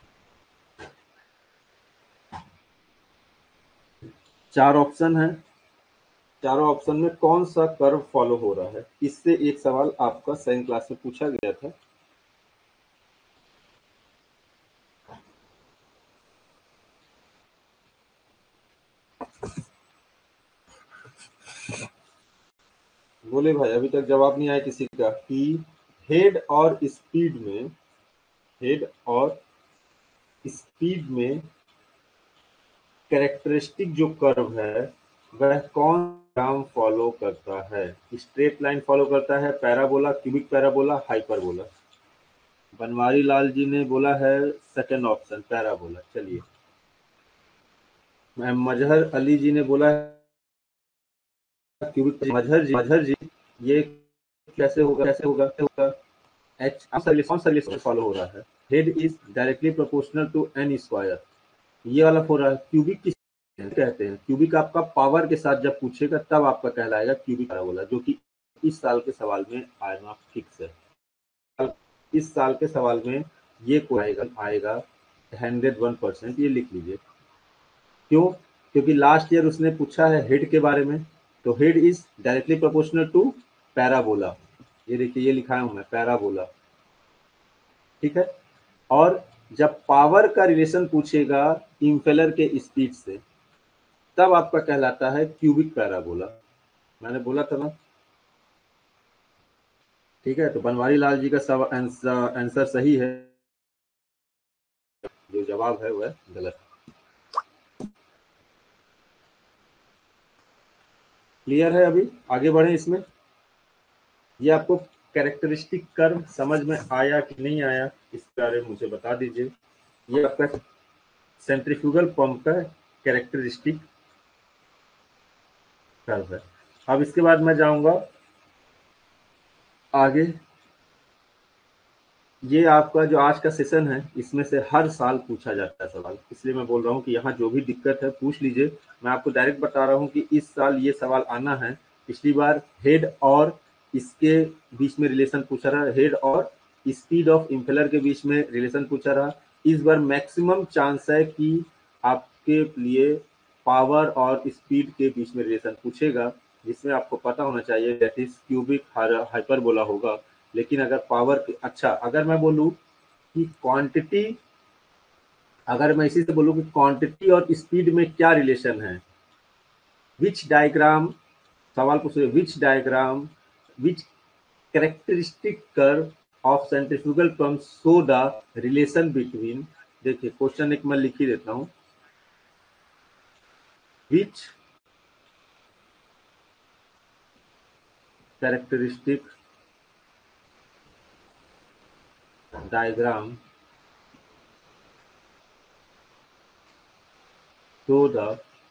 चार ऑप्शन है। चारों ऑप्शन में कौन सा कर्व फॉलो हो रहा है? इससे एक सवाल आपका साइंस क्लास में पूछा गया था। बोले भाई, अभी तक जवाब नहीं आया किसी का कि हेड और स्पीड में हेड और स्पीड में कैरेक्टरिस्टिक जो कर्व है वह कौन डायग्राम फॉलो करता है? स्ट्रेट लाइन फॉलो करता है, parabola, cubic parabola, hyperbola? Banwari Lal ji ने बोला है सेकंड ऑप्शन, पैराबोला। चलिए, मजहर अली जी ने बोला है क्यूबिक। मजहर जी, ये कैसे होगा? एच कौन सा रिलेशन फॉलो हो रहा है? Head is directly proportional to N square, ये वाला हो रहा है। क्यूबिक किस कहते हैं? क्यूबिक आपका पावर के साथ जब पूछेगा तब आपका कहलाएगा क्यूबिक पैराबोला, जो कि इस साल के सवाल में आना फिक्स है। इस साल के सवाल में ये को आएगा 101%, ये लिख लीजिए। क्यों? क्योंकि लास्ट ईयर उसने पूछा है हेड के बारे में। तो head is directly proportional to parabola, ये देखिए ये लिखा हूं मैं पैराबोला, ठीक है। और जब पावर का रिलेशन पूछेगा इम्पेलर के स्पीड से, तब आपका कहलाता है क्यूबिक पैराबोला। मैंने बोला था ना, ठीक है। तो बनवारी लाल जी का सब आंसर सही है, जो जवाब है वह गलत। क्लियर है? अभी आगे बढ़े इसमें। ये आपको कैरेक्टरिस्टिक कर्व समझ में आया कि नहीं आया, इस बारे में मुझे बता दीजिए। ये आपका सेंट्रीफ्यूगल पंप का कैरेक्टरिस्टिक कर्व है। अब इसके बाद मैं जाऊंगा आगे। ये आपका जो आज का सेशन है, इसमें से हर साल पूछा जाता है सवाल, इसलिए मैं बोल रहा हूँ कि यहाँ जो भी दिक्कत है पूछ लीजिए। मैं आपको डायरेक्ट बता रहा हूँ कि इस साल ये सवाल आना है। पिछली बार हेड और इसके बीच में रिलेशन पूछा रहा, हेड और स्पीड ऑफ इम्पेलर के बीच में रिलेशन पूछा रहा। इस बार मैक्सिमम चांस है कि आपके लिए पावर और स्पीड के बीच में रिलेशन पूछेगा, जिसमें आपको पता होना चाहिए दैट इज क्यूबिक हाइपरबोला होगा। लेकिन अगर पावर, अच्छा अगर मैं बोलूँ कि क्वांटिटी, अगर मैं इसी से बोलूँ कि क्वांटिटी और स्पीड में क्या रिलेशन है, विच डायग्राम, सवाल पूछ रहे which diagram, which characteristic curve of centrifugal pump show the relation between, देखिए क्वेश्चन एक मैं लिख ही देता हूँ, which characteristic diagram show the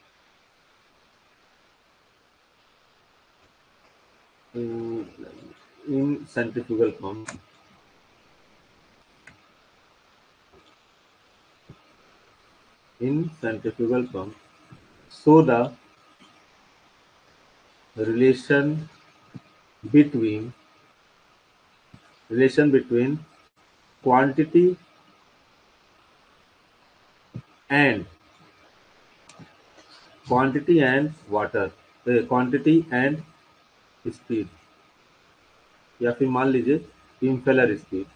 in centrifugal pump, in centrifugal pump show the relation between quantity and water, quantity and speed, या फिर मान लीजिए इम्पेलर स्पीड।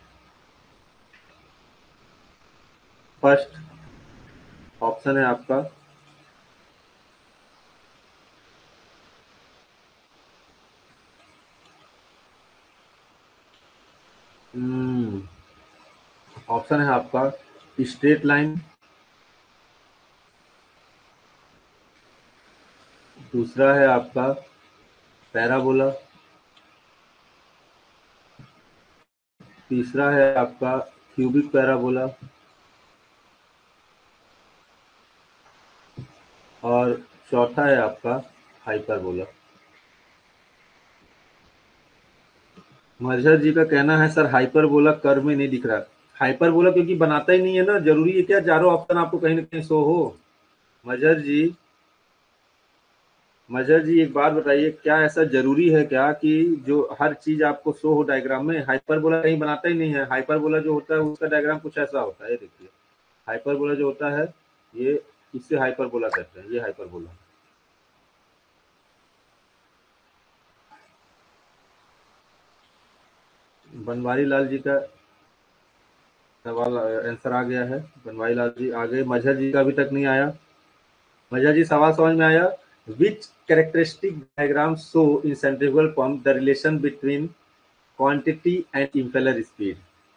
फर्स्ट ऑप्शन है आपका ऑप्शन है आपका स्ट्रेट लाइन, दूसरा है आपका पैराबोला, तीसरा है आपका क्यूबिक पैराबोला, और चौथा है आपका हाइपरबोला। मजहर जी का कहना है सर हाइपरबोला कर्व में नहीं दिख रहा। हाइपरबोला क्योंकि बनाता ही नहीं है ना, जरूरी है क्या चारों ऑप्शन आपको कहीं ना कहीं शो हो? मजहर जी, मजहर जी एक बात बताइए, क्या ऐसा जरूरी है क्या कि जो हर चीज आपको शो हो डायग्राम में? हाइपरबोला कहीं बनाता ही नहीं है। हाइपरबोला जो होता है उसका डायग्राम कुछ ऐसा होता है, देखिए हाइपरबोला जो होता है ये, इससे हाइपरबोला कहते हैं, ये हाइपरबोला। बनवारी लाल जी का सवाल आंसर आ गया है। बनवारी लाल जी आ गए। मजहर जी का अभी तक नहीं आया। मजहर जी सवाल समझ में आया? Which characteristic diagram show in centrifugal pump the relation between quantity and impeller speed.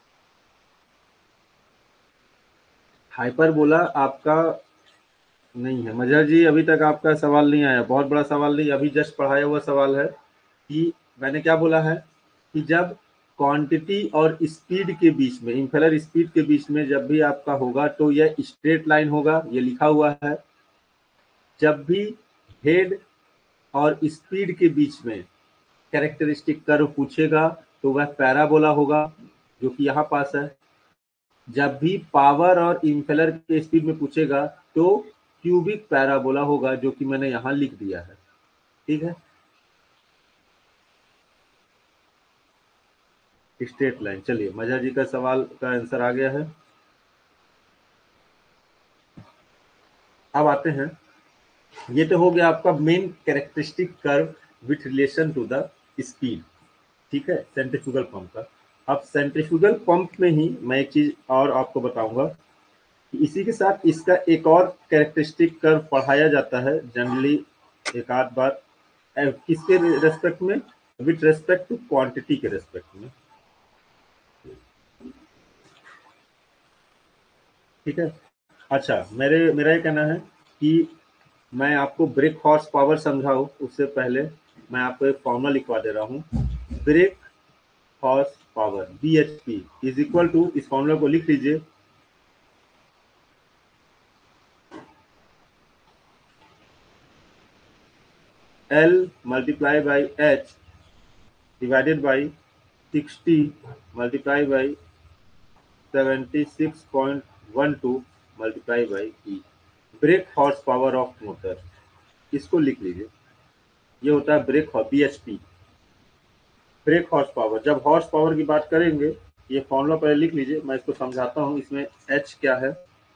Hyperbola आपका नहीं है मजहर जी, अभी तक आपका सवाल नहीं आया। बहुत बड़ा सवाल नहीं, अभी जस्ट पढ़ाया हुआ सवाल है कि मैंने क्या बोला है कि जब क्वांटिटी और स्पीड के बीच में, इम्पेलर स्पीड के बीच में जब भी आपका होगा तो यह स्ट्रेट लाइन होगा, ये लिखा हुआ है। जब भी हेड और स्पीड के बीच में कैरेक्टरिस्टिक कर्व पूछेगा तो वह पैराबोला होगा, जो कि यहाँ पास है। जब भी पावर और इम्पेलर के स्पीड में पूछेगा तो क्यूबिक पैराबोला होगा, जो कि मैंने यहाँ लिख दिया है, ठीक है। Straight line. चलिए मजा जी का सवाल का आंसर आ गया है। अब आते हैं, ये तो हो गया आपका main characteristic curve with relation to the speed. ठीक है, सेंट्रीफ्यूगल पंप का। अब सेंट्रीफ्यूगल पंप में ही मैं एक चीज और आपको बताऊंगा कि इसी के साथ इसका एक और कैरेक्टरिस्टिक कर्व पढ़ाया जाता है जनरली एक आध बार। किसके रेस्पेक्ट में? विथ रेस्पेक्ट टू क्वांटिटी के रेस्पेक्ट में। ठीक है। अच्छा, मेरा ये कहना है कि मैं आपको ब्रेक हॉर्स पावर समझाऊं उससे पहले मैं आपको एक फॉर्मूला लिखवा दे रहा हूँ। Brake horse power BHP is equal to, इस फॉर्मूला को लिख लीजिए, L multiply by H divided by 60 multiply by 76.12 multiply by E। Brake horse power of motor, इसको लिख लीजिए। ये होता है brake BHP, brake horse power. जब हॉर्स पावर की बात करेंगे, ये फॉर्मूला पहले लिख लीजिए, मैं इसको समझाता हूँ। इसमें H क्या है?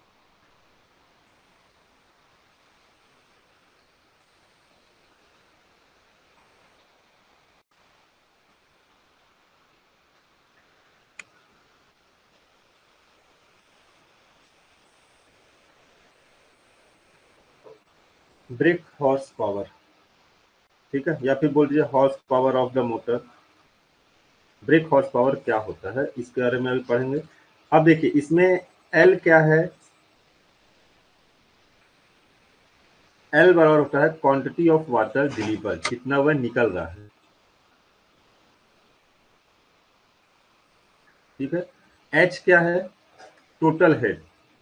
ब्रेक हॉर्स पावर, ठीक है, या फिर बोल दीजिए horse power of the motor. Brake horse power क्या होता है इसके बारे में अभी पढ़ेंगे। अब देखिए इसमें L क्या है? L बराबर होता है क्वांटिटी ऑफ वाटर डिलीवर, कितना वह निकल रहा है। ठीक है। H क्या है? Total head.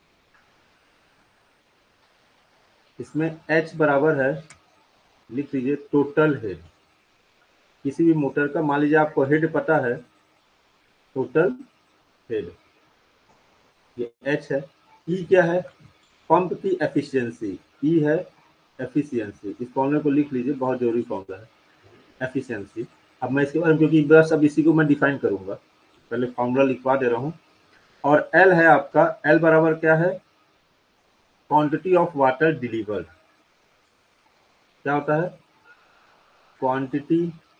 इसमें H बराबर है, लिख लीजिए, टोटल हेड किसी भी मोटर का। मान लीजिए आपको हेड पता है, टोटल हेड, ये H है। E क्या है? पंप की एफिशिएंसी। E है एफिशिएंसी, इस फॉर्मूले को लिख लीजिए, बहुत जरूरी फॉर्मूला है एफिशिएंसी। अब मैं इसके बारे में, क्योंकि बस अब इसी को मैं डिफाइन करूंगा, पहले फॉर्मूला लिखवा दे रहा हूं। और L है आपका, L बराबर क्या है? Quantity of water delivered. क्या होता है? क्वांटिटी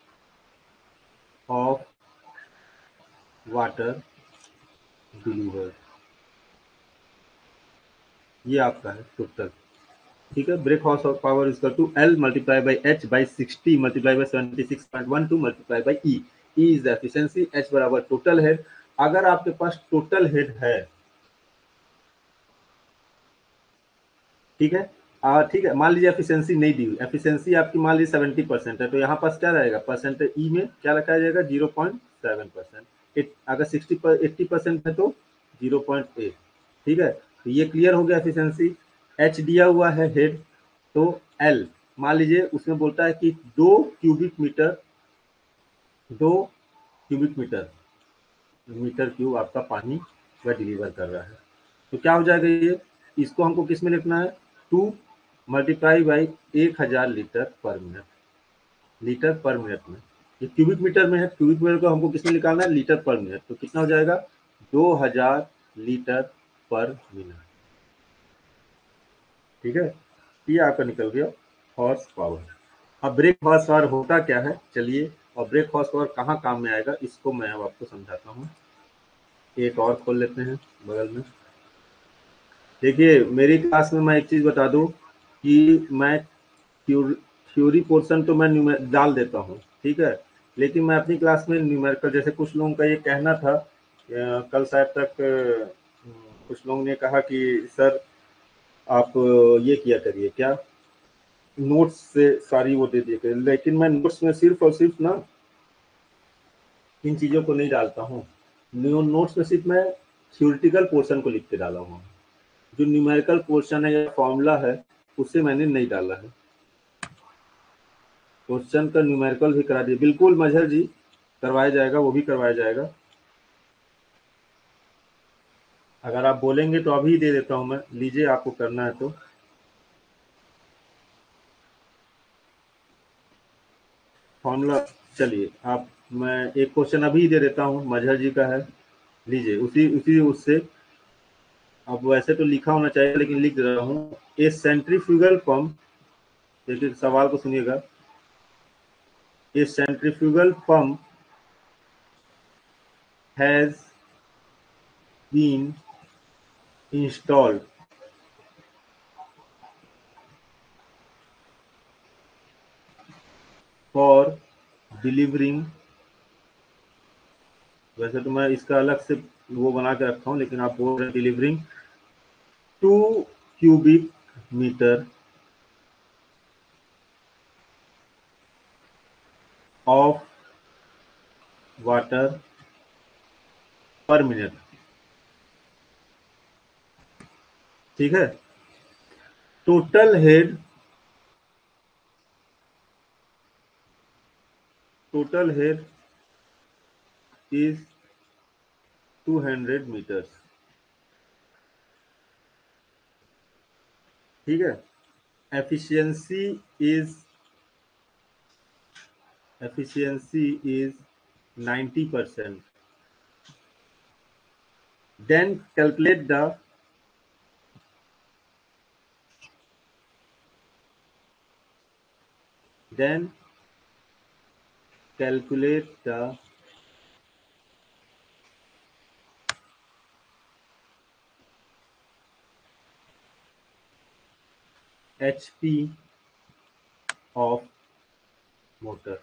ऑफ वाटर डिलीवर्ड, ये आपका है टोटल। ठीक है। Brake horse power is to L multiply by H by 60 multiply by 76.12 multiply by E। E is the efficiency, H बराबर टोटल हेड। अगर आपके पास टोटल हेड है, ठीक है, ठीक है, मान लीजिए एफिशिएंसी नहीं दी हुई, एफिशिएंसी आपकी मान लीजिए 70% है, तो यहाँ पास क्या रहेगा? परसेंटेज ई में क्या रखा जाएगा? 0.7%। अगर 80% है तो 0.8। ठीक है, तो ये क्लियर हो गया एफिशिएंसी। एच दिया हुआ है हेड, तो एल मान लीजिए उसमें बोलता है कि 2 क्यूबिक मीटर मीटर क्यूब आपका पानी वह डिलीवर कर रहा है। तो क्या हो जाएगा ये? इसको हमको किस में लिखना है? 2 multiply by 1000 litre per minute, litre per minute में। ये क्यूबिक मीटर में है, क्यूबिक मीटर को हमको किस में निकालना है? Litre per minute. तो कितना हो जाएगा? 2000 लीटर पर मिनट। ठीक है, ये आपका निकल गया हॉर्स पावर। अब ब्रेक हॉर्स पावर होता क्या है, चलिए, और ब्रेक हॉर्स पावर कहाँ काम में आएगा इसको मैं अब आपको समझाता हूँ। एक और खोल लेते हैं बगल में। देखिए मेरी क्लास में मैं एक चीज बता दूं कि मैं थ्योरी पोर्शन तो मैं डाल देता हूँ, ठीक है, लेकिन मैं अपनी क्लास में न्यूमेरिकल, जैसे कुछ लोगों का ये कहना था, कल शायद तक कुछ लोगों ने कहा कि सर आप ये किया करिए, क्या, नोट्स से सारी वो दे दिए करिए, लेकिन मैं नोट्स में सिर्फ और सिर्फ ना इन चीज़ों को नहीं डालता हूँ। नोट्स में सिर्फ मैं थ्योरेटिकल पोर्शन को लिख के डाला हूँ। जो न्यूमेरिकल पोर्शन है या फॉर्मूला है उसे मैंने नहीं डाला है। क्वेश्चन का न्यूमेरिकल भी करा दिए, बिल्कुल मजहर जी, करवाया जाएगा, वो भी करवाया जाएगा। अगर आप बोलेंगे तो अभी दे देता हूँ मैं, लीजिए आपको करना है तो। फॉर्मूला, चलिए आप, मैं एक क्वेश्चन अभी दे देता हूँ, मजहर जी का है, लीजिए उसी उसी उससे। अब वैसे तो लिखा होना चाहिए लेकिन लिख दे रहा हूँ। ए सेंट्रीफ्यूगल पंप, देखिए सवाल को सुनिएगा। A centrifugal pump has been installed for delivering, वैसे तो मैं इसका अलग से वो बना के रखा हूं, लेकिन आप बोल रहे हैं delivering 2 cubic metre of water per minute. ठीक है, total head, total head is 200 metres. ठीक है, efficiency is efficiency is 90%। Then calculate the then calculate the HP of motor.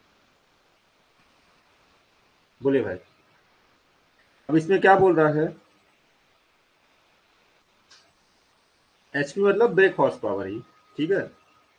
बोले भाई, अब इसमें क्या बोल रहा है, एचपी मतलब ब्रेक हॉर्स पावर ही। ठीक है,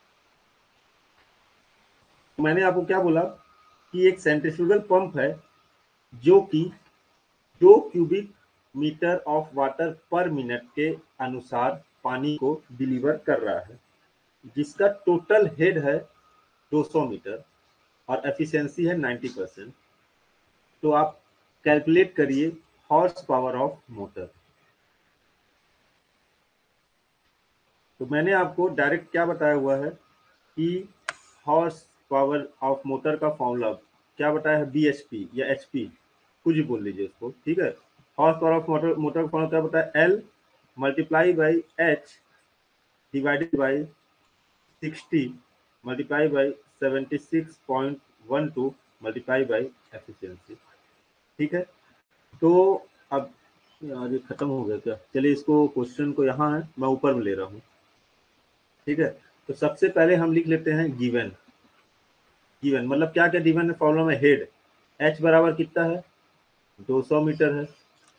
मैंने आपको क्या बोला कि एक सेंट्रीफ्यूगल पंप है जो कि 2 cubic metre of water per minute के अनुसार पानी को डिलीवर कर रहा है, जिसका टोटल हेड है 200 मीटर और एफिशिएंसी है 90%। तो आप कैलकुलेट करिए हॉर्स पावर ऑफ मोटर। तो मैंने आपको डायरेक्ट क्या बताया हुआ है कि हॉर्स पावर ऑफ मोटर का फॉर्मूला क्या बताया है, बीएचपी या एचपी, कुछ भी बोल लीजिए उसको। ठीक है, horse power of motor motor का फॉर्मूला क्या बताया, L multiply by H divided by 60 multiply by 76.12 multiply by efficiency. ठीक है, तो अब यार ये खत्म हो गया क्या, चलिए इसको क्वेश्चन को यहाँ है मैं ऊपर में ले रहा हूँ। ठीक है, तो सबसे पहले हम लिख लेते हैं गिवन। गिवन मतलब क्या क्या गिवन है फॉर्मूला में, हेड एच बराबर कितना है, 200 मीटर है।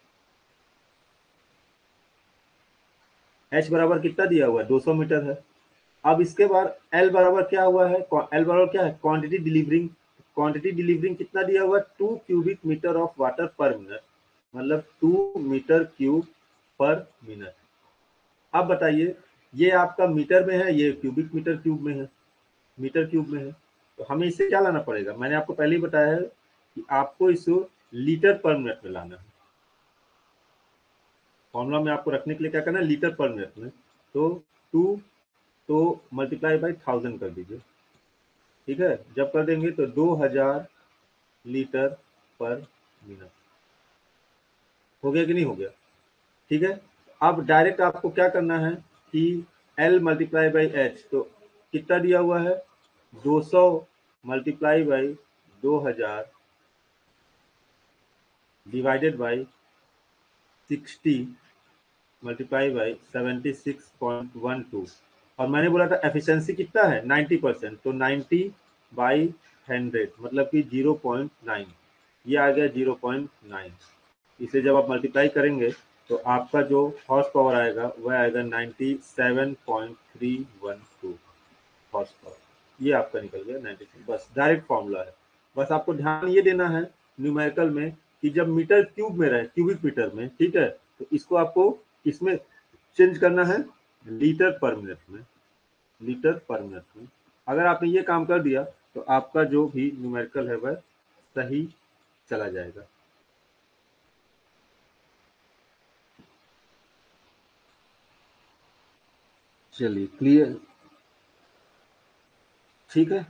एच बराबर कितना दिया हुआ है, 200 मीटर है। अब इसके बाद एल बराबर क्या हुआ है, एल बराबर क्या है, क्वांटिटी डिलीवरिंग। क्वांटिटी डिलीवरिंग कितना दिया हुआ है, 2 cubic metre of water per minute, मतलब 2 मीटर क्यूब पर मिनट। अब बताइए, ये आपका मीटर में है, ये क्यूबिक मीटर क्यूब में है, मीटर क्यूब में है। तो हमें इसे क्या लाना पड़ेगा, मैंने आपको पहले ही बताया है कि आपको इसे लीटर पर मिनट में लाना है। फॉर्मूला में आपको रखने के लिए क्या करना है, लीटर पर मिनट में। तो 2 तो मल्टीप्लाई बाई 1000 कर दीजिए। ठीक है, जब कर देंगे तो 2000 लीटर पर मिनट। हो गया कि नहीं हो गया। ठीक है, अब डायरेक्ट आपको क्या करना है कि एल मल्टीप्लाई बाई एच, तो कितना दिया हुआ है, 200 multiply by 2000 divided by 60 multiply by 76.12। और मैंने बोला था एफिशिएंसी कितना है, 90%, तो 90/100 मतलब कि 0.9, ये आ गया 0.9। इसे जब आप मल्टीप्लाई करेंगे तो आपका जो हॉर्स पावर आएगा वह आएगा 97.312 हॉर्स पावर। ये आपका निकल गया 96। बस डायरेक्ट फॉर्मूला है। बस आपको ध्यान ये देना है न्यूमेरिकल में कि जब मीटर क्यूब में रहे, क्यूबिक मीटर में, ठीक है, तो इसको आपको इसमें चेंज करना है लीटर पर मिनट में, लीटर पर मिनट में। अगर आपने ये काम कर दिया तो आपका जो भी न्यूमेरिकल है वह सही चला जाएगा। चलिए क्लियर, ठीक है।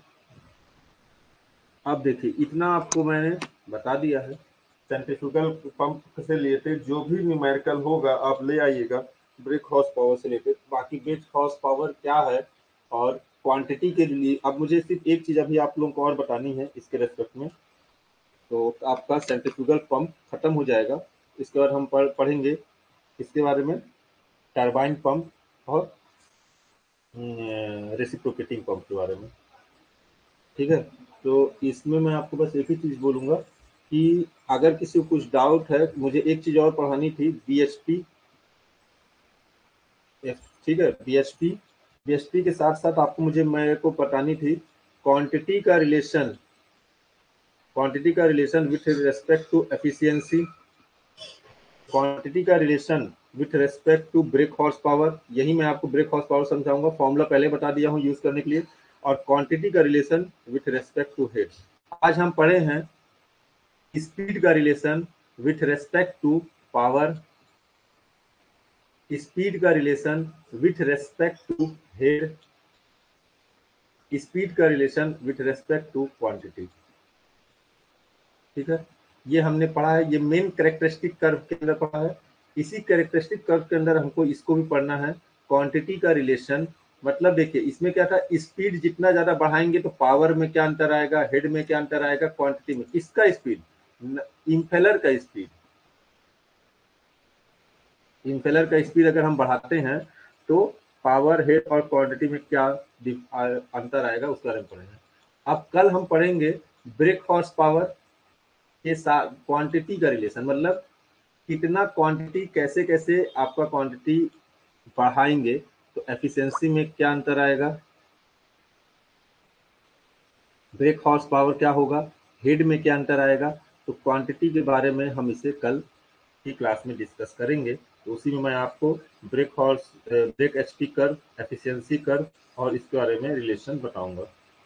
अब देखिए इतना आपको मैंने बता दिया है, सेंट्रीफ्यूगल पंप से रिलेटेड जो भी न्यूमेरिकल होगा आप ले आइएगा ब्रेक हॉर्स पावर से रिलेटेड। बाकी ब्रेक हॉर्स पावर क्या है और क्वांटिटी के लिए, अब मुझे सिर्फ एक चीज अभी आप लोगों को और बतानी है इसके रेस्पेक्ट में। तो आपका सेंट्रीफ्यूगल पंप खत्म हो जाएगा। इसके बाद हम पढ़ेंगे इसके बारे में, टरबाइन पंप और रेसिप्रोकेटिंग पंप के बारे में। ठीक है, तो इसमें मैं आपको बस एक ही चीज़ बोलूँगा कि अगर किसी को कुछ डाउट है, मुझे एक चीज़ और पढ़ानी थी, बीएचपी। ठीक है, बीएचपी, बीएचपी के साथ साथ आपको मेरे को बतानी थी क्वांटिटी का रिलेशन, क्वांटिटी का relation with respect to efficiency, quantity का relation with respect to brake horse power. यही मैं आपको ब्रेक हॉर्स पावर समझाऊंगा, फॉर्मूला पहले बता दिया हूँ यूज करने के लिए। और क्वांटिटी का relation with respect to head. आज हम पढ़े हैं स्पीड का relation with respect to power, speed का relation with respect to head, speed का relation with respect to quantity. ठीक है, ये हमने पढ़ा है, ये मेन कैरेक्टरिस्टिक कर्व के अंदर पढ़ा है। इसी कैरेक्टरिस्टिक कर्व के अंदर हमको इसको भी पढ़ना है, क्वांटिटी का रिलेशन। मतलब देखिए इसमें क्या था, स्पीड जितना ज्यादा बढ़ाएंगे तो पावर में क्या अंतर आएगा, हेड में क्या अंतर आएगा, क्वांटिटी में। किसका स्पीड, इम्पेलर का स्पीड। इम्पेलर का स्पीड अगर हम बढ़ाते हैं तो पावर, हेड और क्वांटिटी में क्या अंतर आएगा उसके बारे में पढ़ेंगे। अब कल हम पढ़ेंगे ब्रेक हॉर्स पावर के साथ क्वांटिटी का रिलेशन, मतलब कितना क्वांटिटी, कैसे कैसे आपका क्वांटिटी बढ़ाएंगे तो एफिशिएंसी में क्या अंतर आएगा, ब्रेक हॉर्स पावर क्या होगा, हेड में क्या अंतर आएगा। तो क्वांटिटी के बारे में हम इसे कल की क्लास में डिस्कस करेंगे। तो उसी में मैं आपको brake HP curve, efficiency curve और इसके बारे में रिलेशन बताऊंगा।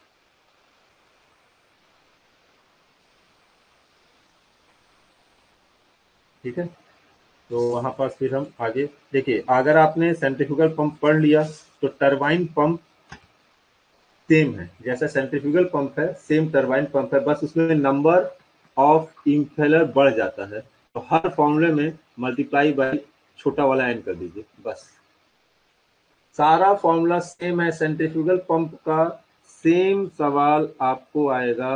ठीक है, तो वहां पर फिर हम आगे देखिए, अगर आपने सेंट्रीफ्यूगल पंप पढ़ लिया तो टरबाइन पंप सेम है, जैसा सेंट्रीफ्यूगल पंप है सेम टरबाइन पंप है, बस उसमें नंबर ऑफ इम्पेलर बढ़ जाता है। तो हर फॉर्मूले में मल्टीप्लाई बाई छोटा वाला एन कर दीजिए, बस सारा फॉर्मूला सेम है। सेंट्रीफ्यूगल पंप का सेम सवाल आपको आएगा,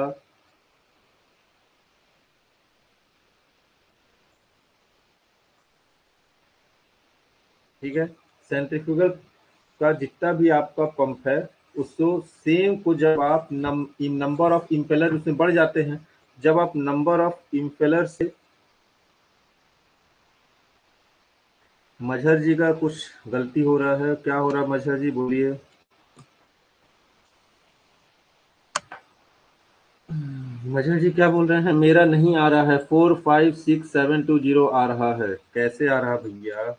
ठीक है। सेंट्रीफ्यूगल का जितना भी आपका पंप है उसको सेम को जब आप नंबर ऑफ इम्पेलर उसमें बढ़ जाते हैं, जब आप नंबर ऑफ इम्पेलर से, मजहर जी का कुछ गलती हो रहा है, क्या हो रहा है मजहर जी, बोलिए। मजहर जी क्या बोल रहे हैं, मेरा नहीं आ रहा है, 456720 आ रहा है, कैसे आ रहा भैया।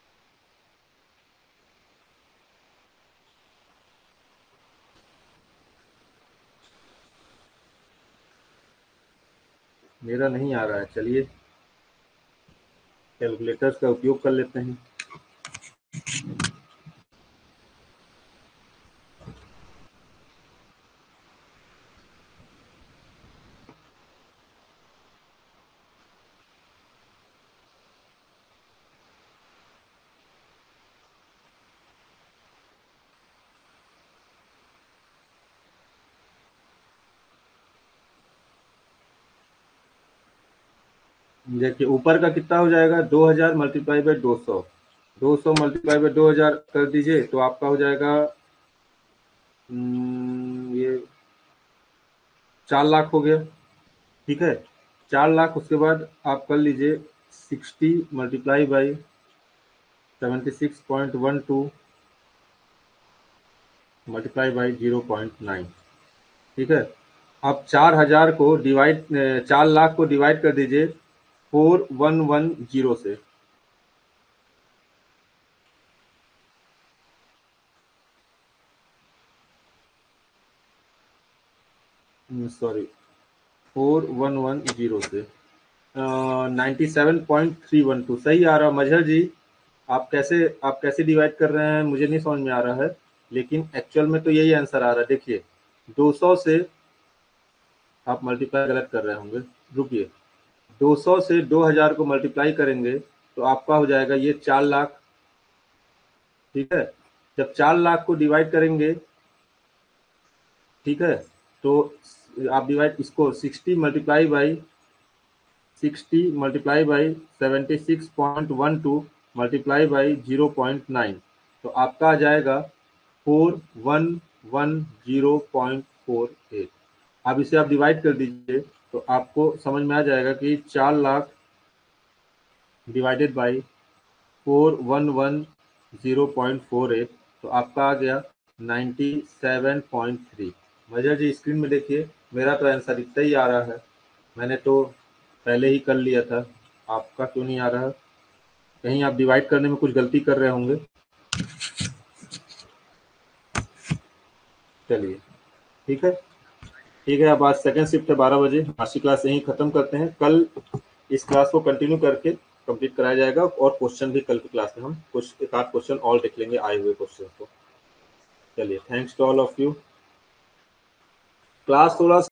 मेरा नहीं आ रहा है, चलिए कैलकुलेटर्स का उपयोग कर लेते हैं। देखिए ऊपर का कितना हो जाएगा, 2000 मल्टीप्लाई बाई 200, 200 मल्टीप्लाई बाई 2000 कर दीजिए तो आपका हो जाएगा ये 4 लाख हो गया। ठीक है, 4 लाख। उसके बाद आप कर लीजिए 60 मल्टीप्लाई बाई 76.12 मल्टीप्लाई बाई 0.9। ठीक है, आप 4000 को डिवाइड, 4 लाख को डिवाइड कर दीजिए 4110 से। सॉरी, 4110 से 97.312 सही आ रहा। मजहर जी आप कैसे डिवाइड कर रहे हैं मुझे नहीं समझ में आ रहा है, लेकिन एक्चुअल में तो यही आंसर आ रहा है। देखिए 200 से आप मल्टीप्लाई गलत कर रहे होंगे, रुकिए, 200 से 2000 को मल्टीप्लाई करेंगे तो आपका हो जाएगा ये 4 लाख। ठीक है, जब 4 लाख को डिवाइड करेंगे, ठीक है, तो आप डिवाइड इसको 60 multiply by 60 multiply by 76.12 multiply by 0.9, तो आपका आ जाएगा 4110.48। अब इसे आप डिवाइड कर दीजिए तो आपको समझ में आ जाएगा कि 4 लाख डिवाइडेड बाई 4110.48, तो आपका आ गया 97.3। मजा जी स्क्रीन में देखिए, मेरा तो आंसर इतना ही आ रहा है, मैंने तो पहले ही कर लिया था, आपका क्यों नहीं आ रहा? कहीं आप डिवाइड करने में कुछ गलती कर रहे होंगे। चलिए ठीक है, ठीक है। अब आज सेकंड शिफ्ट है 12 बजे, आज की क्लास यहीं खत्म करते हैं। कल इस क्लास को कंटिन्यू करके कंप्लीट कराया जाएगा और क्वेश्चन भी कल की क्लास में हम कुछ एक आध क्वेश्चन और देख लेंगे आए हुए क्वेश्चन को। चलिए, thanks to all of you. Class थोड़ा